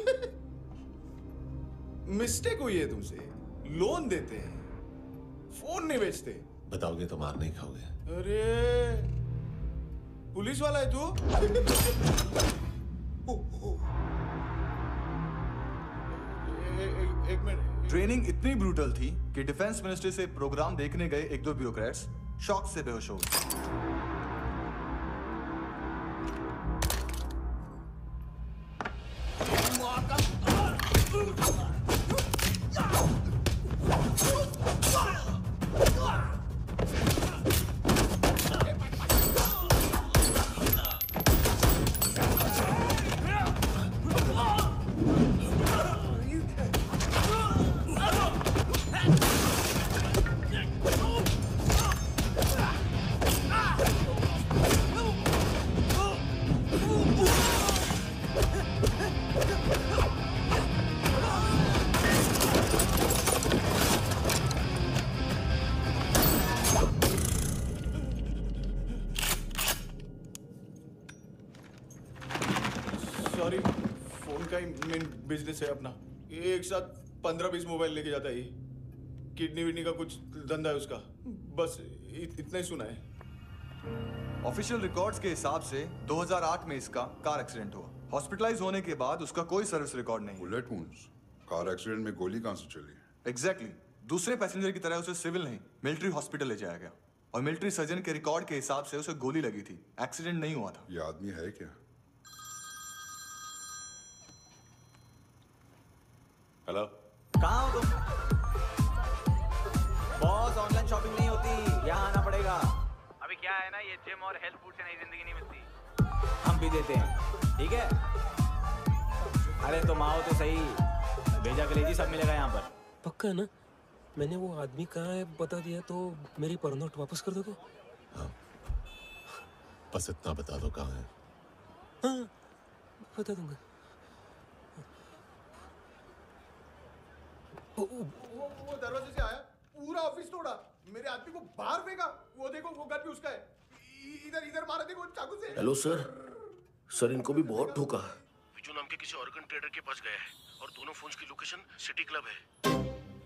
मिस्टेक हुई है तुमसे। लोन देते हैं, फोन नहीं बेचते। बताओगे तो मार नहीं खाओगे। अरे पुलिस वाला है तू? ओ, ओ। ए, ए, एक मिनट। ट्रेनिंग इतनी ब्रूटल थी कि डिफेंस मिनिस्ट्री से प्रोग्राम देखने गए एक दो ब्यूरोक्रेट्स शॉक से बेहोश हो गए। सॉरी, फोन का ही मेन बिजनेस है अपना। एक साथ पंद्रह बीस मोबाइल लेके जाता है। किडनी विडनी का कुछ धंधा है उसका। बस इत, इतना ही सुना है। ऑफिशियल रिकॉर्ड्स के हिसाब से दो हज़ार आठ में इसका कार एक्सीडेंट हुआ। हॉस्पिटलाइज होने के बाद उसका कोई सर्विस रिकॉर्ड नहीं। Bullet wounds. कार एक्सीडेंट में गोली कहां से चली? Exactly exactly. दूसरे पैसेंजर की तरह उसे सिविल नहीं मिलिट्री हॉस्पिटल ले जाया गया और मिलिट्री सर्जन के रिकॉर्ड के हिसाब से उसे गोली लगी थी। एक्सीडेंट नहीं हुआ था। ये आदमी है क्या? हेलो, कहाँ हो तुम? बॉस, ऑनलाइन शॉपिंग नहीं होती, यहाँ आना पड़ेगा। अभी क्या है ना, ये जिम और हेल्थ फूड से नई जिंदगी नहीं मिलती। हम भी देते हैं, ठीक है? अरे तुम आओ तो सही, भेजा कलेजी सब मिलेगा यहाँ पर। पक्का ना? मैंने वो आदमी कहाँ है बता दिया तो मेरी पर नोट वापस कर दोगे? हाँ, बस इतना बता दो कहाँ है। हाँ, बता दूंगा। वो, वो, वो दरवाजे से आया, पूरा ऑफिस तोड़ा, मेरे आदमी को बाहर फेंका। वो देखो, वो गन भी उसका है। इधर इधर मारा, देखो चाकू से। हेलो सर, सर इनको भी बहुत ठोका। विजू नाम के किसी ऑर्गन ट्रेडर के पास गया है और दोनों फोन्स की लोकेशन सिटी क्लब है।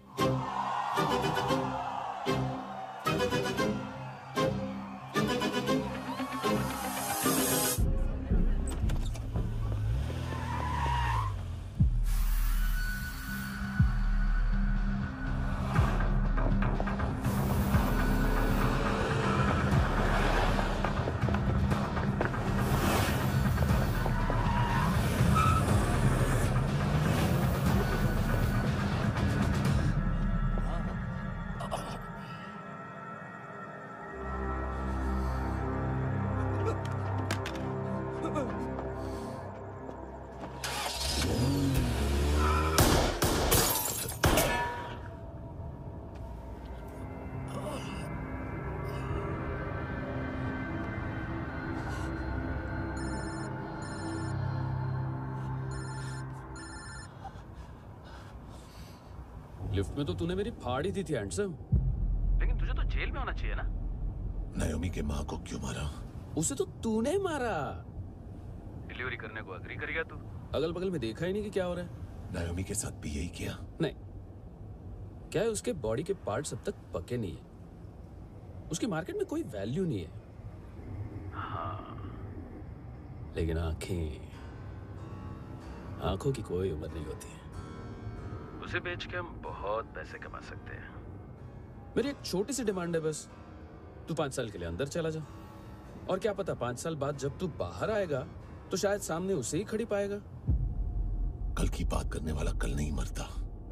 लिफ्ट में तो तूने मेरी फाड़ ही दी थी हैंडसम। लेकिन तुझे तो जेल में होना चाहिए ना। नायोमी के माँ को क्यों मारा? उसे तो तूने मारा। डिलीवरी करने को अग्री कर गया तू। अगल बगल में देखा ही नहीं कि क्या हो रहा है। नायोमी के साथ भी यही किया? नहीं, क्या है उसके बॉडी के पार्ट्स अब तक पके नहीं है। उसकी मार्केट में कोई वैल्यू नहीं है। हाँ, लेकिन आंखें, आंखों की कोई उम्र नहीं होती है। उसे बेच के हम बहुत पैसे कमा सकते हैं। मेरी एक छोटी सी डिमांड है बस, तू पांच साल के लिए अंदर चला जा, और क्या पता पांच साल बाद जब तू बाहर आएगा तो शायद सामने उसे ही खड़ी पाएगा। कल की बात करने वाला कल नहीं मरता।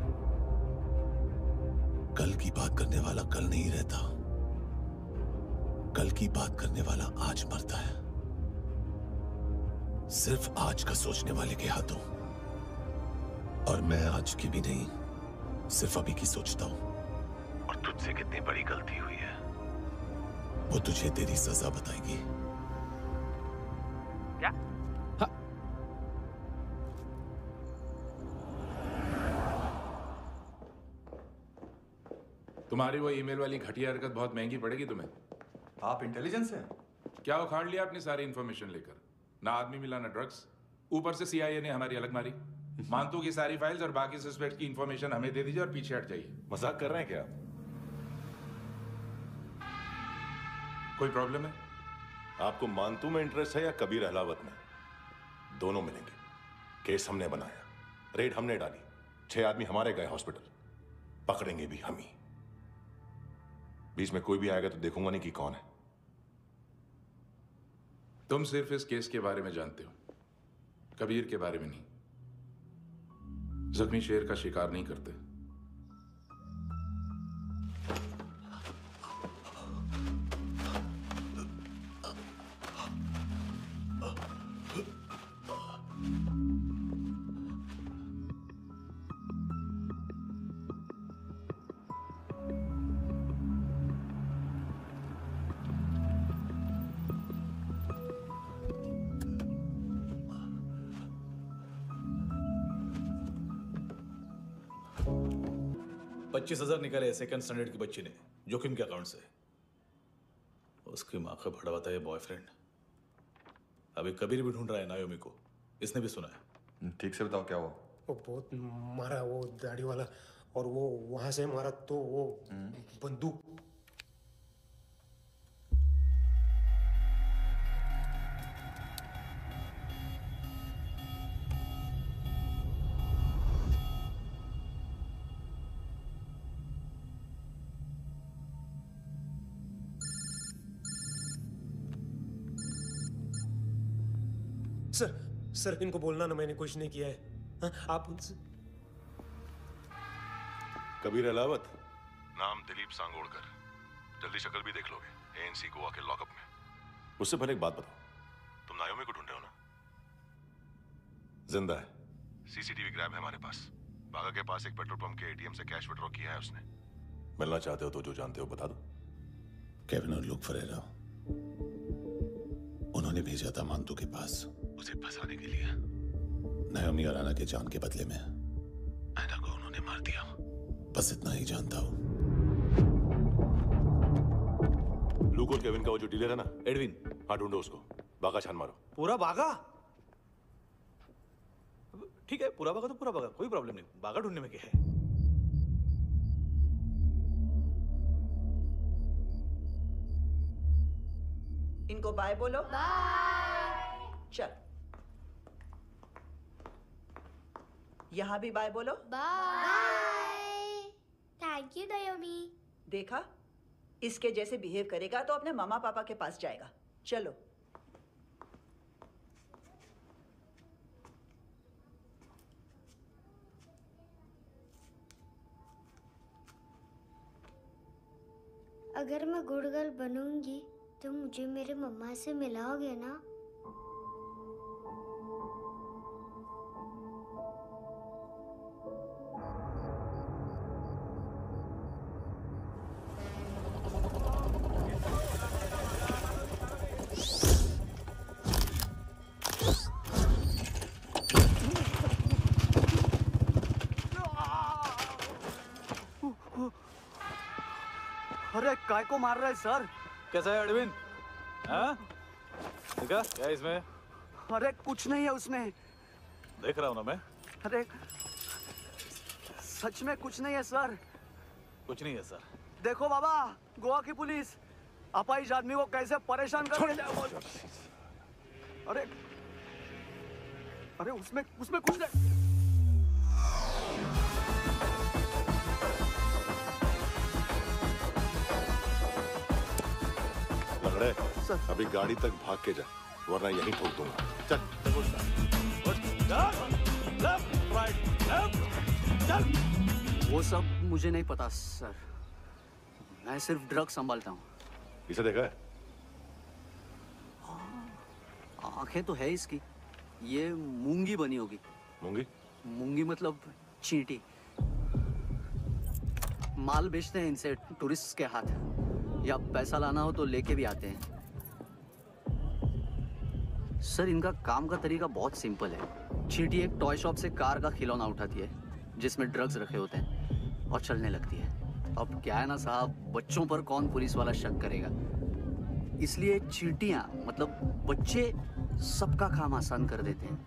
कल की बात करने वाला कल नहीं रहता। कल की बात करने वाला आज मरता है। सिर्फ आज का सोचने वाले के हाथों। और मैं आज की भी नहीं, सिर्फ अभी की सोचता हूं। और तुझसे कितनी बड़ी गलती हुई है वो तुझे तेरी सजा बताएगी। क्या? हाँ। 'Cause तुम्हारी वो ईमेल वाली घटिया हरकत बहुत महंगी पड़ेगी तुम्हें। आप इंटेलिजेंस हैं? क्या उखाड़ लिया अपनी सारी इन्फॉर्मेशन लेकर? ना आदमी मिला ना ड्रग्स, ऊपर से सीआईए ने हमारी अलग मारी। मानतू की सारी फाइल्स और बाकी सस्पेक्ट की इन्फॉर्मेशन हमें दे दीजिए और पीछे हट जाइए। मजाक कर रहे हैं क्या? कोई प्रॉब्लम है? आपको मानतू में इंटरेस्ट है या कबीर अहलावत में? दोनों मिलेंगे। केस हमने बनाया, रेड हमने डाली, छह आदमी हमारे गए हॉस्पिटल, पकड़ेंगे भी हम ही। बीच में कोई भी आएगा तो देखूंगा नहीं कि कौन है। तुम सिर्फ इस केस के बारे में जानते हो, कबीर के बारे में नहीं। जख्मी शेर का शिकार नहीं करते। पच्चीस हजार निकाले सेकंड स्टैंडर्ड की बच्ची ने जोखिम के अकाउंट से। उसकी माँ का भड़वाता है बॉयफ्रेंड। अभी कबीर भी ढूंढ रहा है नायोमी को, इसने भी सुना है। ठीक से बताओ क्या हुआ? वो बहुत मारा, वो दाढ़ी वाला, और वो वहां से मारा तो वो बंदूक। सर सर इनको बोलना ना मैंने कुछ नहीं किया है। हाँ, आप उनसे। कबीर अहलावत, नाम दिलीप सांगोड़कर। जल्दी शक्ल भी देख लोगे एएनसी गोवा के लॉकअप में। मुझसे पहले एक बात बताओ, तुम नायोमी को ढूंढ रहे हो ना? जिंदा है, सीसीटीवी ग्रैब है हमारे पास। बागा के पास एक पेट्रोल पंप के एटीएम से कैश विड्रॉ किया है उसने। मिलना चाहते हो तो जो जानते हो बता दो। केविन और लुक फरेरा, उन्होंने भेजा था मानतू के पास उसे फंसाने के लिए। नायोमी और आना के जान के बदले में आना को उन्होंने मार दिया। बस इतना ही जानता हूं। लुक और केविन का वो जो डीलर है ना, एडविन, हाँ ढूंढो उसको। बागा छान मारो। पूरा बागा? ठीक है, पूरा बागा तो पूरा बागा, कोई प्रॉब्लम नहीं। बागा ढूंढने में क्या है? इनको बाय बोलो। बाय। चल, यहाँ भी बाय बोलो। बाय। Thank you Naomi. देखा, इसके जैसे बिहेव करेगा तो अपने मामा पापा के पास जाएगा। चलो। अगर मैं गुड गर्ल बनूंगी तो मुझे मेरे मम्मा से मिलाओगे ना? अरे काय को मार रहा है सर? कैसा है अरविंद? हाँ? देखा क्या इसमें? अरे कुछ नहीं है उसमें। देख रहा हूँ ना मैं। अरे सच में कुछ नहीं है सर। कुछ नहीं है सर। देखो बाबा, गोवा की पुलिस अपाहिज आदमी को कैसे परेशान कर रही है। अरे अरे उसमें उसमें कुछ नहीं। लंगड़े, अभी गाड़ी तक भाग के जा, वरना यहीं ठोक दूंगा। चल। वो सब मुझे नहीं पता सर, मैं सिर्फ ड्रग संभालता हूँ। इसे देखा है? आंखें तो है इसकी, ये मूंगी बनी होगी। मूंगी? मूंगी मतलब चींटी। माल बेचते हैं इनसे टूरिस्ट के हाथ, या पैसा लाना हो तो लेके भी आते हैं। सर इनका काम का तरीका बहुत सिंपल है। चींटी एक टॉय शॉप से कार का खिलौना उठाती है जिसमें ड्रग्स रखे होते हैं और चलने लगती है। अब क्या है ना साहब, बच्चों पर कौन पुलिस वाला शक करेगा, इसलिए चींटियां मतलब बच्चे सबका काम आसान कर देते हैं।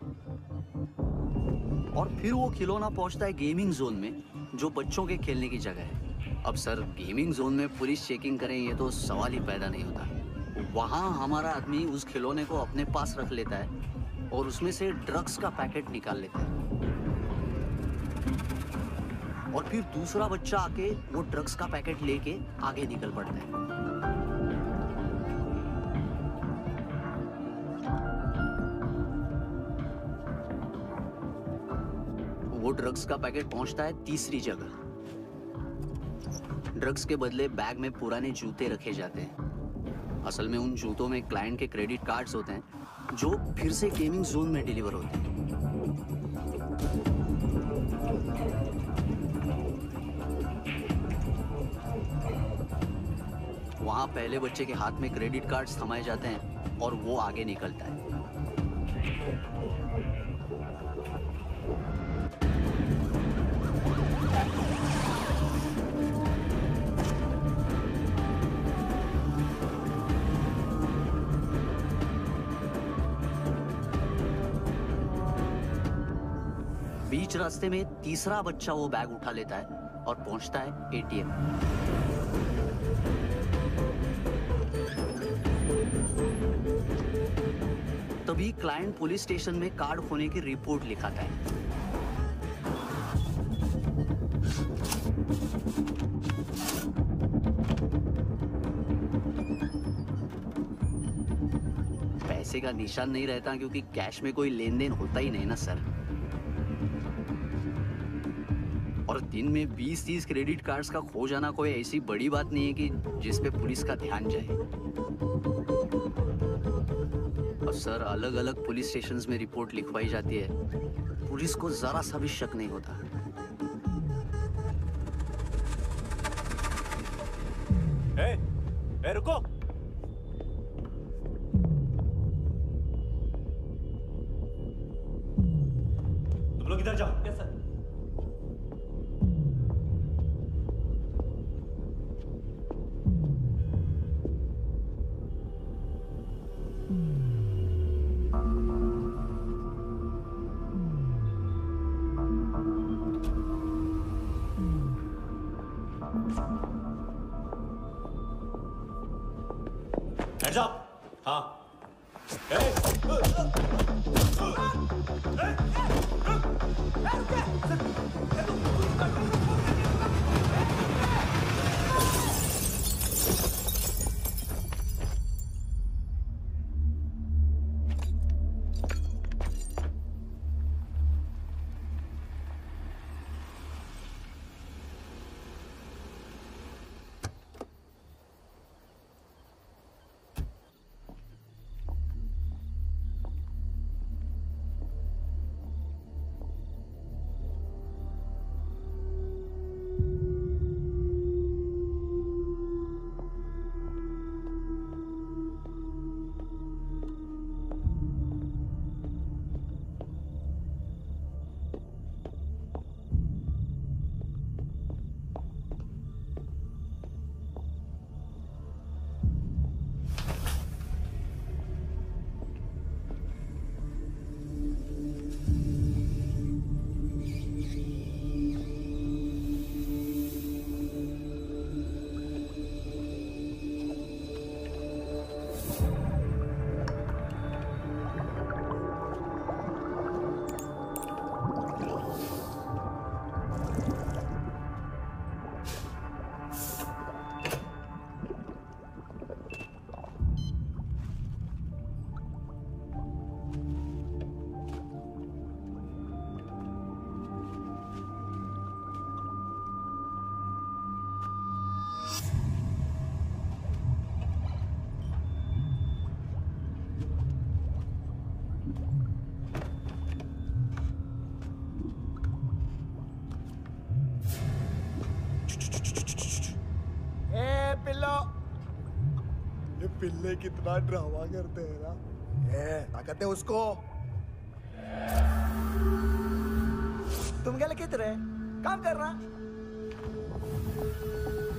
और फिर वो खिलौना पहुंचता है गेमिंग जोन में, जो बच्चों के खेलने की जगह है। अब सर, गेमिंग जोन में पुलिस चेकिंग करें ये तो सवाल ही पैदा नहीं होता। वहां हमारा आदमी उस खिलौने को अपने पास रख लेता है और उसमें से ड्रग्स का पैकेट निकाल लेता है, और फिर दूसरा बच्चा आके वो ड्रग्स का पैकेट लेके आगे निकल पड़ता है। वो ड्रग्स का पैकेट पहुंचता है तीसरी जगह। ड्रग्स के बदले बैग में पुराने जूते रखे जाते हैं। असल में उन जूतों में क्लाइंट के क्रेडिट कार्ड्स होते हैं जो फिर से गेमिंग जोन में डिलीवर होते हैं। वहां पहले बच्चे के हाथ में क्रेडिट कार्ड्स थमाए जाते हैं और वो आगे निकलता है। बीच रास्ते में तीसरा बच्चा वो बैग उठा लेता है और पहुंचता है एटीएम। तभी क्लाइंट पुलिस स्टेशन में कार्ड खोने की रिपोर्ट लिखाता है। पैसे का निशान नहीं रहता क्योंकि कैश में कोई लेन देन होता ही नहीं ना सर। और दिन में बीस तीस क्रेडिट कार्ड्स का खो जाना कोई ऐसी बड़ी बात नहीं है कि जिस पे पुलिस का ध्यान जाए। और सर, अलग अलग पुलिस स्टेशंस में रिपोर्ट लिखवाई जाती है, पुलिस को जरा सा भी शक नहीं होता। ए, ए, रुको। तुम लोग इधर जाओ। Yes sir. Hands up! हाँ। पिल्ले कितना ड्रामा करते हैं ना। ए, ताकत है उसको। तुम क्या लिखे तेरे काम कर रहा।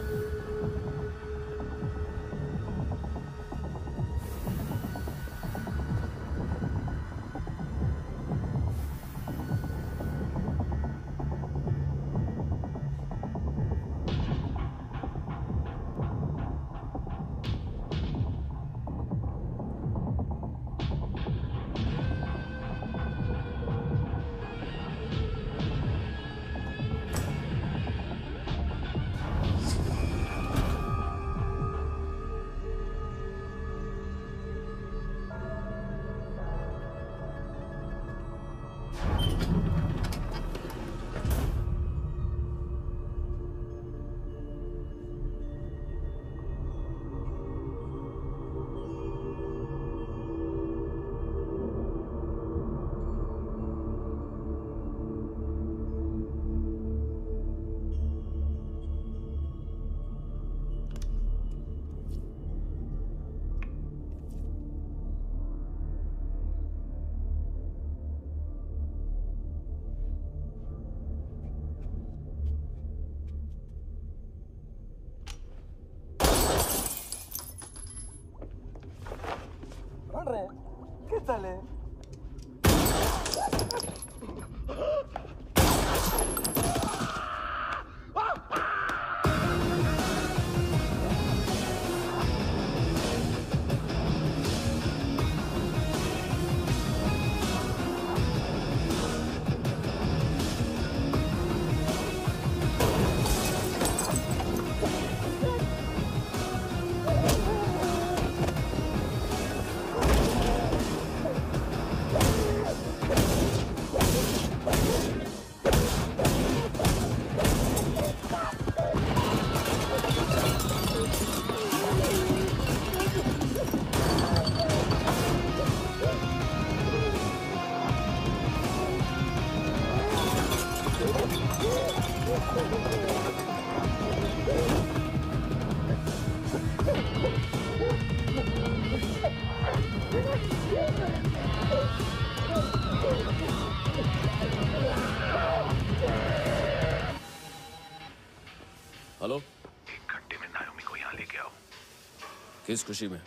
हेलो, एक घंटे में नायोमी को यहाँ लेके आओ। किस खुशी में?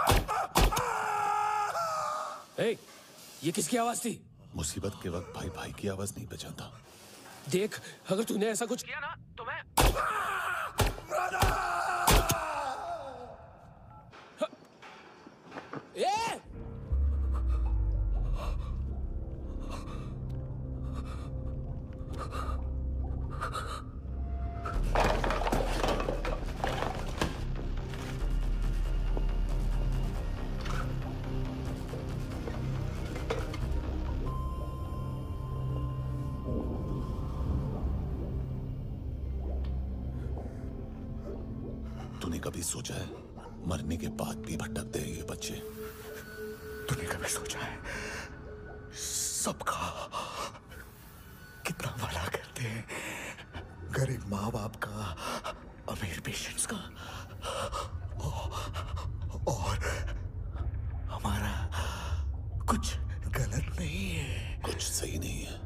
ए, ये किसकी आवाज थी? मुसीबत के वक्त भाई भाई की आवाज नहीं पहचानता। देख, अगर तूने ऐसा कुछ किया ना तो मैं ए! तूने कभी सोचा है मरने के बाद भी भटकते हैं ये बच्चे? तूने कभी सोचा है सबका कितना भला करते हैं? गरीब माँ बाप का, अमीर पेशेंट्स का, और हमारा कुछ गलत नहीं है, कुछ सही नहीं है।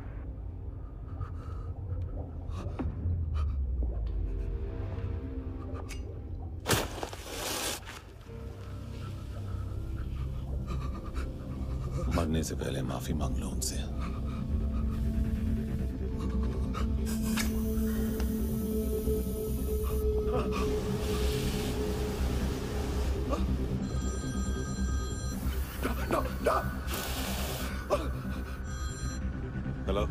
मरने से पहले माफी मांग लो उनसे। हेलो,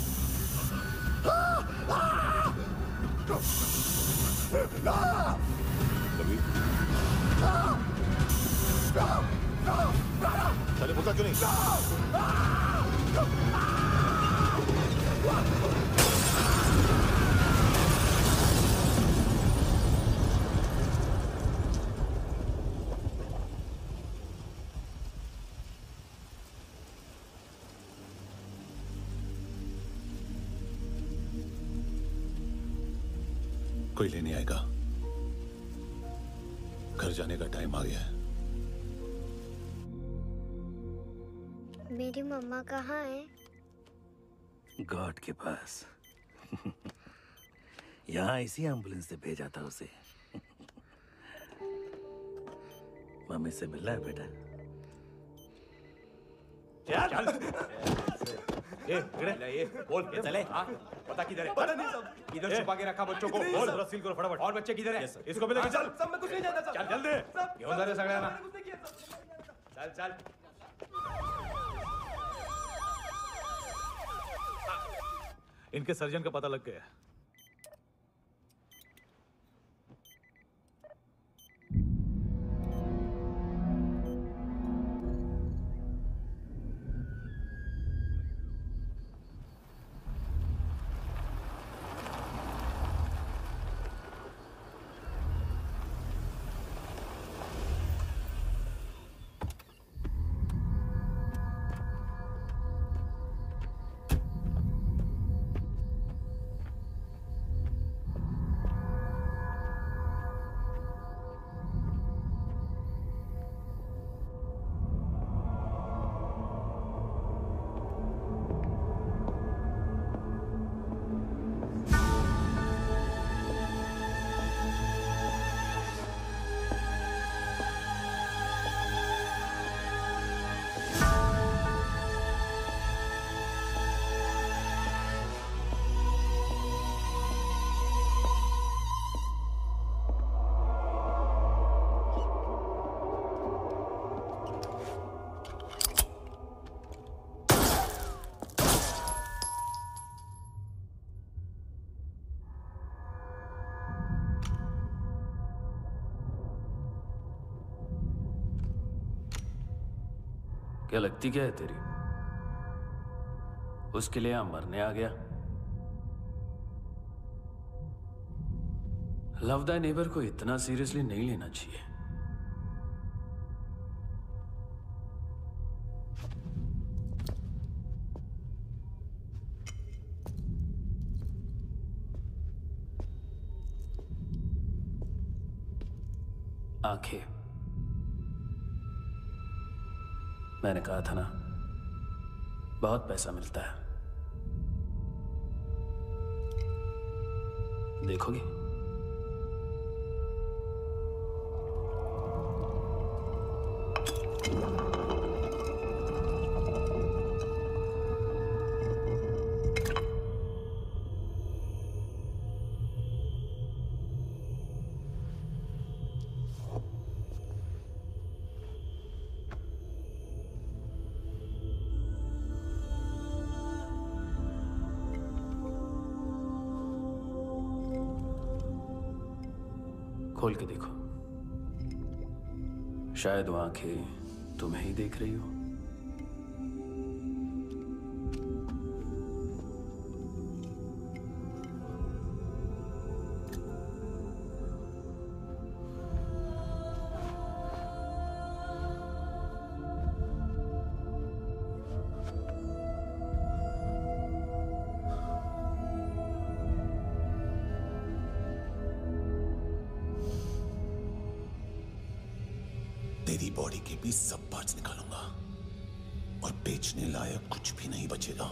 कभी चले बोलता क्यों नहीं? कोई लेने आएगा। घर जाने का टाइम आ गया है। मेरी मम्मा कहाँ है? गॉड के पास। यहाँ इसी एम्बुलेंस से भेजा था उसे। मम्मी से मिलना है बेटा। चल ये इधर ये बोल के चले। हाँ पता किधर है? पता नहीं सब। इधर छुपा के रखा बच्चों को। बोल जरा सील करो फटाफट। और बच्चे किधर है? इसको भी लेके चल। सब में कुछ नहीं जानता। चल जल्दी। घेऊन जा रे सगळ्यांना। चल चल। इनके सर्जन का पता लग गया। क्या लगती क्या है तेरी? उसके लिए यहां मरने आ गया? लव द नेबर को इतना सीरियसली नहीं लेना चाहिए। आंखें, मैंने कहा था ना, बहुत पैसा मिलता है। देखोगे? खोल के देखो, शायद वो आंखें तुम्हें ही देख रही हो। तेरी बॉडी के भी सब पार्ट्स निकालूंगा और बेचने लायक कुछ भी नहीं बचेगा।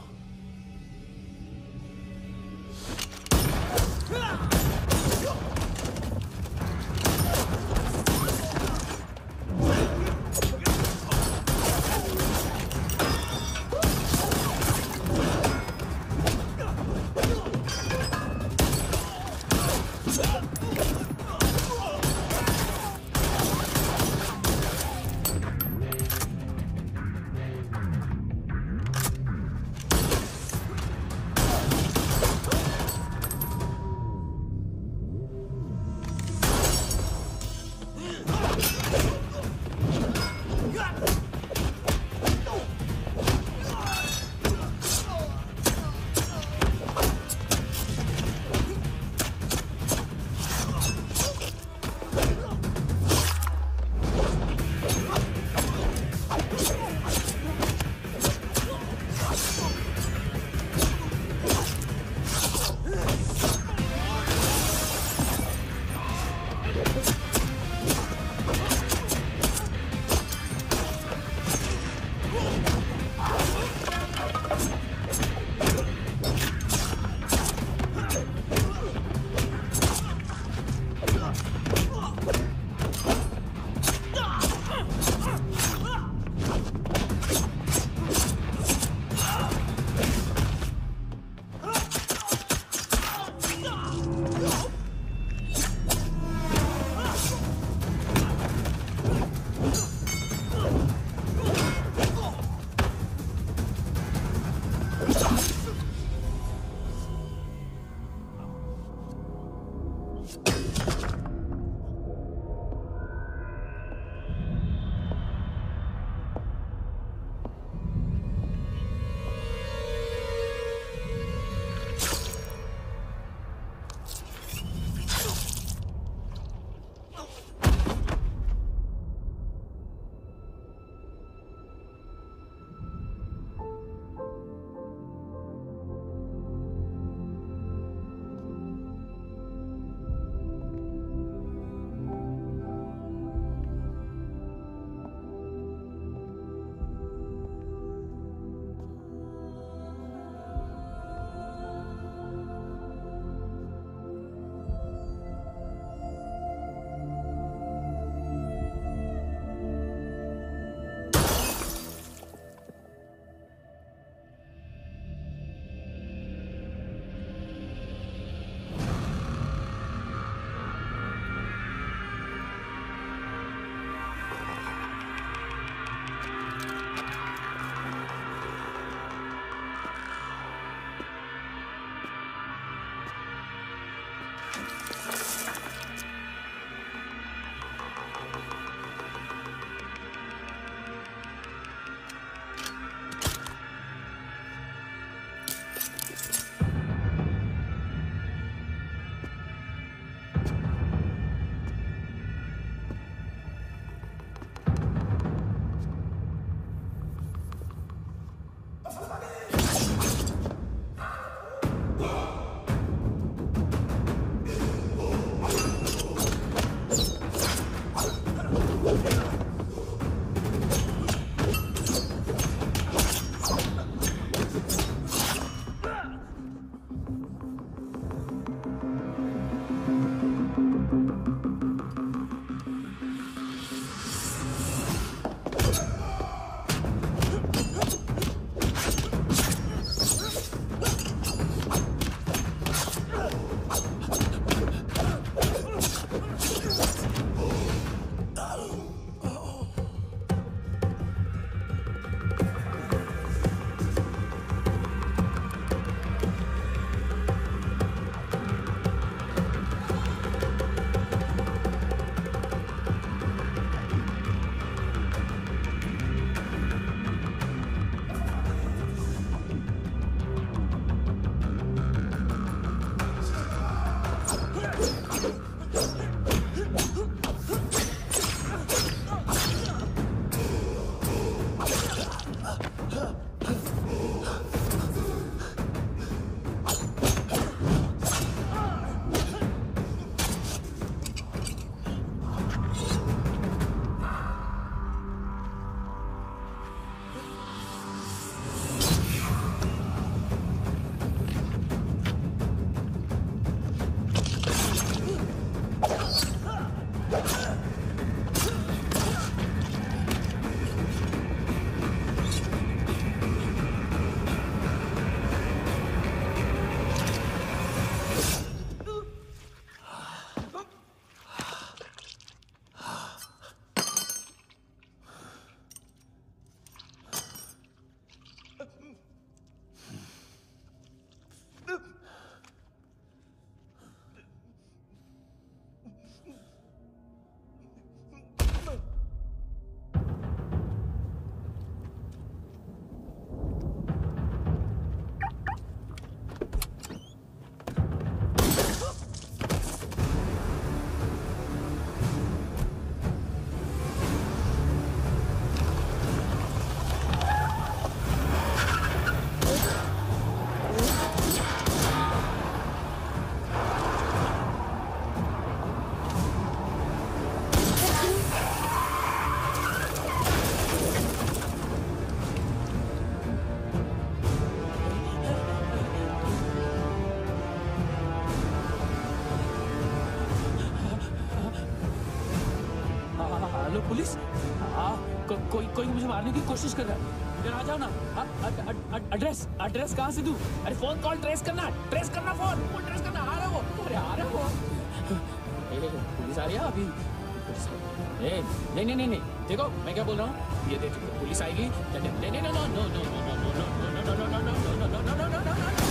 Hello police. हाँ को, कोई कोई मुझे मारने की कोशिश कर रहा है। इधर आ जाओ ना। आ, आ, आ, आ, एड्रेस एड्रेस कहाँ से दूं? अरे फोन कॉल ट्रेस करना ट्रेस करना फोन फोन ट्रेस करना। आ रहा है वो। अरे आ रहा है वो। ए, पुलिस आ रही है अभी। ए, नहीं नहीं नहीं नहीं देखो मैं क्या बोल रहा हूँ। ये देखो पुलिस आएगी। नहीं नहीं नहीं no no no no no no no no no no no no no no no no no.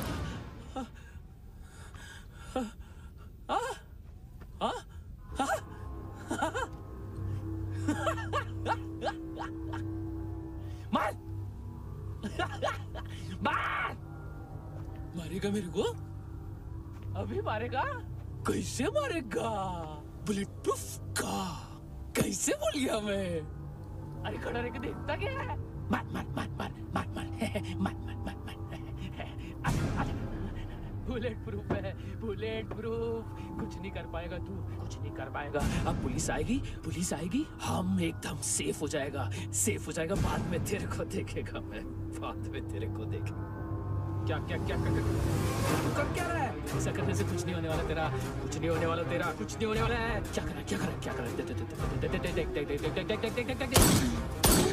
मार मार मारेगा मेरे को? अभी मारेगा? कैसे मारेगा? बुलेट प्रूफ का कैसे बोल गया मैं? अरे खड़ा रह के देखता क्या है? मार मार मार मार मार मार मार मार मार बुलेट प्रूफ है बुलेट प्रूफ। कुछ नहीं कर पाएगा तू कुछ नहीं कर पाएगा। अब पुलिस आएगी पुलिस आएगी हम एकदम सेफ हो जाएगा सेफ हो जाएगा। बाद में तेरे को देखेगा मैं बाद में तेरे को देखेगा। क्या क्या क्या क्या तू कर क्या रहा है? ऐसा करने से कुछ नहीं होने वाला तेरा कुछ नहीं होने वाला तेरा कुछ नहीं होने वाला है। क्या करा क्या करा क्या करा? देख देख देख देख देख देख देख देख देख देख देख।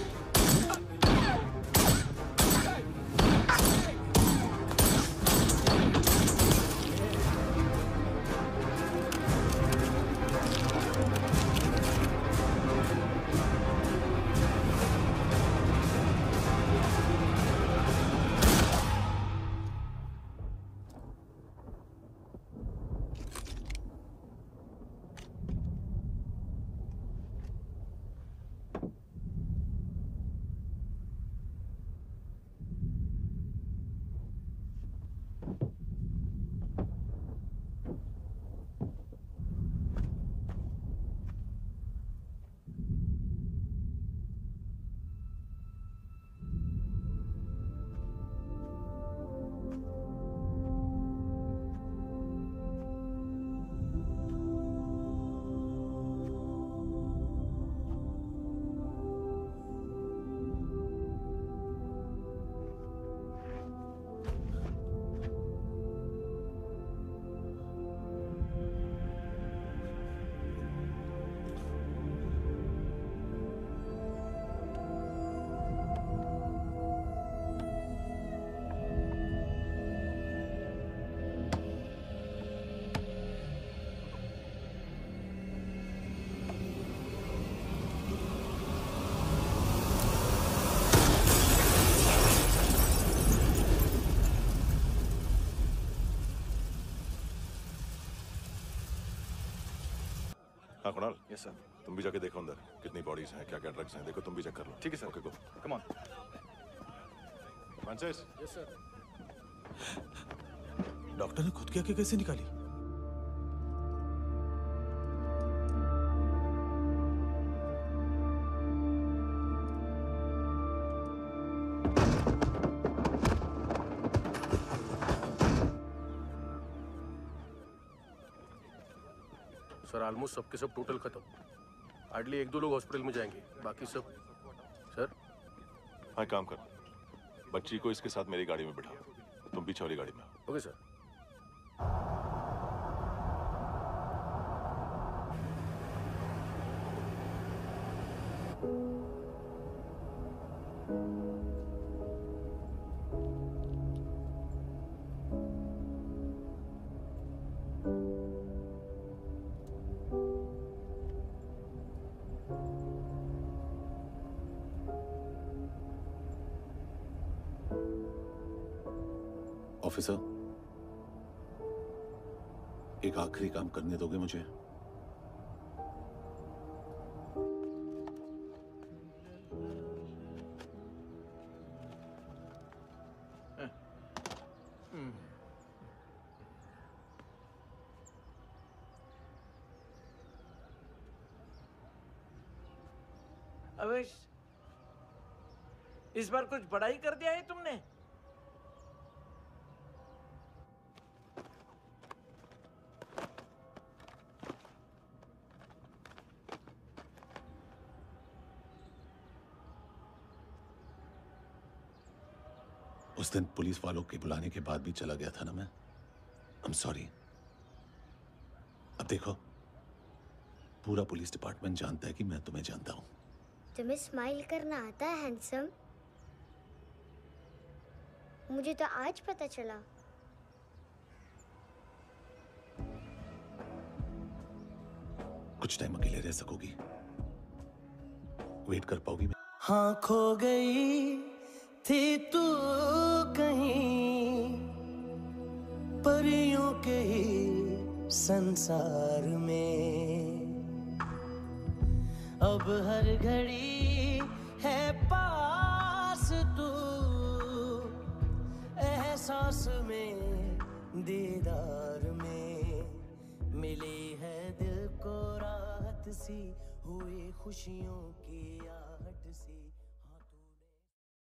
हाँ कुणाल। Yes sir. तुम भी जाके देखो अंदर कितनी बॉडीज हैं क्या क्या ड्रग्स हैं। देखो तुम भी चेक कर लो। ठीक है sir. Okay go come on. Francis. Yes sir. Doctor ने खुद की आंखें कैसे निकाली? सर ऑलमोस्ट सबके सब टोटल खत्म। हार्डली एक दो लोग हॉस्पिटल में जाएंगे बाकी सब। सर हाँ काम कर बच्ची को इसके साथ मेरी गाड़ी में बिठा तुम पीछे वाली गाड़ी में। Okay sir. ऑफिसर एक आखिरी काम करने दोगे मुझे? अवेश, इस बार कुछ बड़ा ही कर दिया है तुमने। उस दिन पुलिस वालों के बुलाने के बाद भी चला गया था ना मैं। I am sorry. अब देखो पूरा पुलिस डिपार्टमेंट जानता है कि मैं तुम्हें जानता हूं। तुम्हें स्माइल करना आता है हैंडसम? मुझे तो आज पता चला। कुछ टाइम अकेले रह सकोगी? वेट कर पाओगी? हाँ, खो गई थी तू कहीं परियों के ही संसार में, अब हर घड़ी है पास तू, एहसास में दीदार में, मिली है दिल को राहत सी, हुई खुशियों की आहट सी।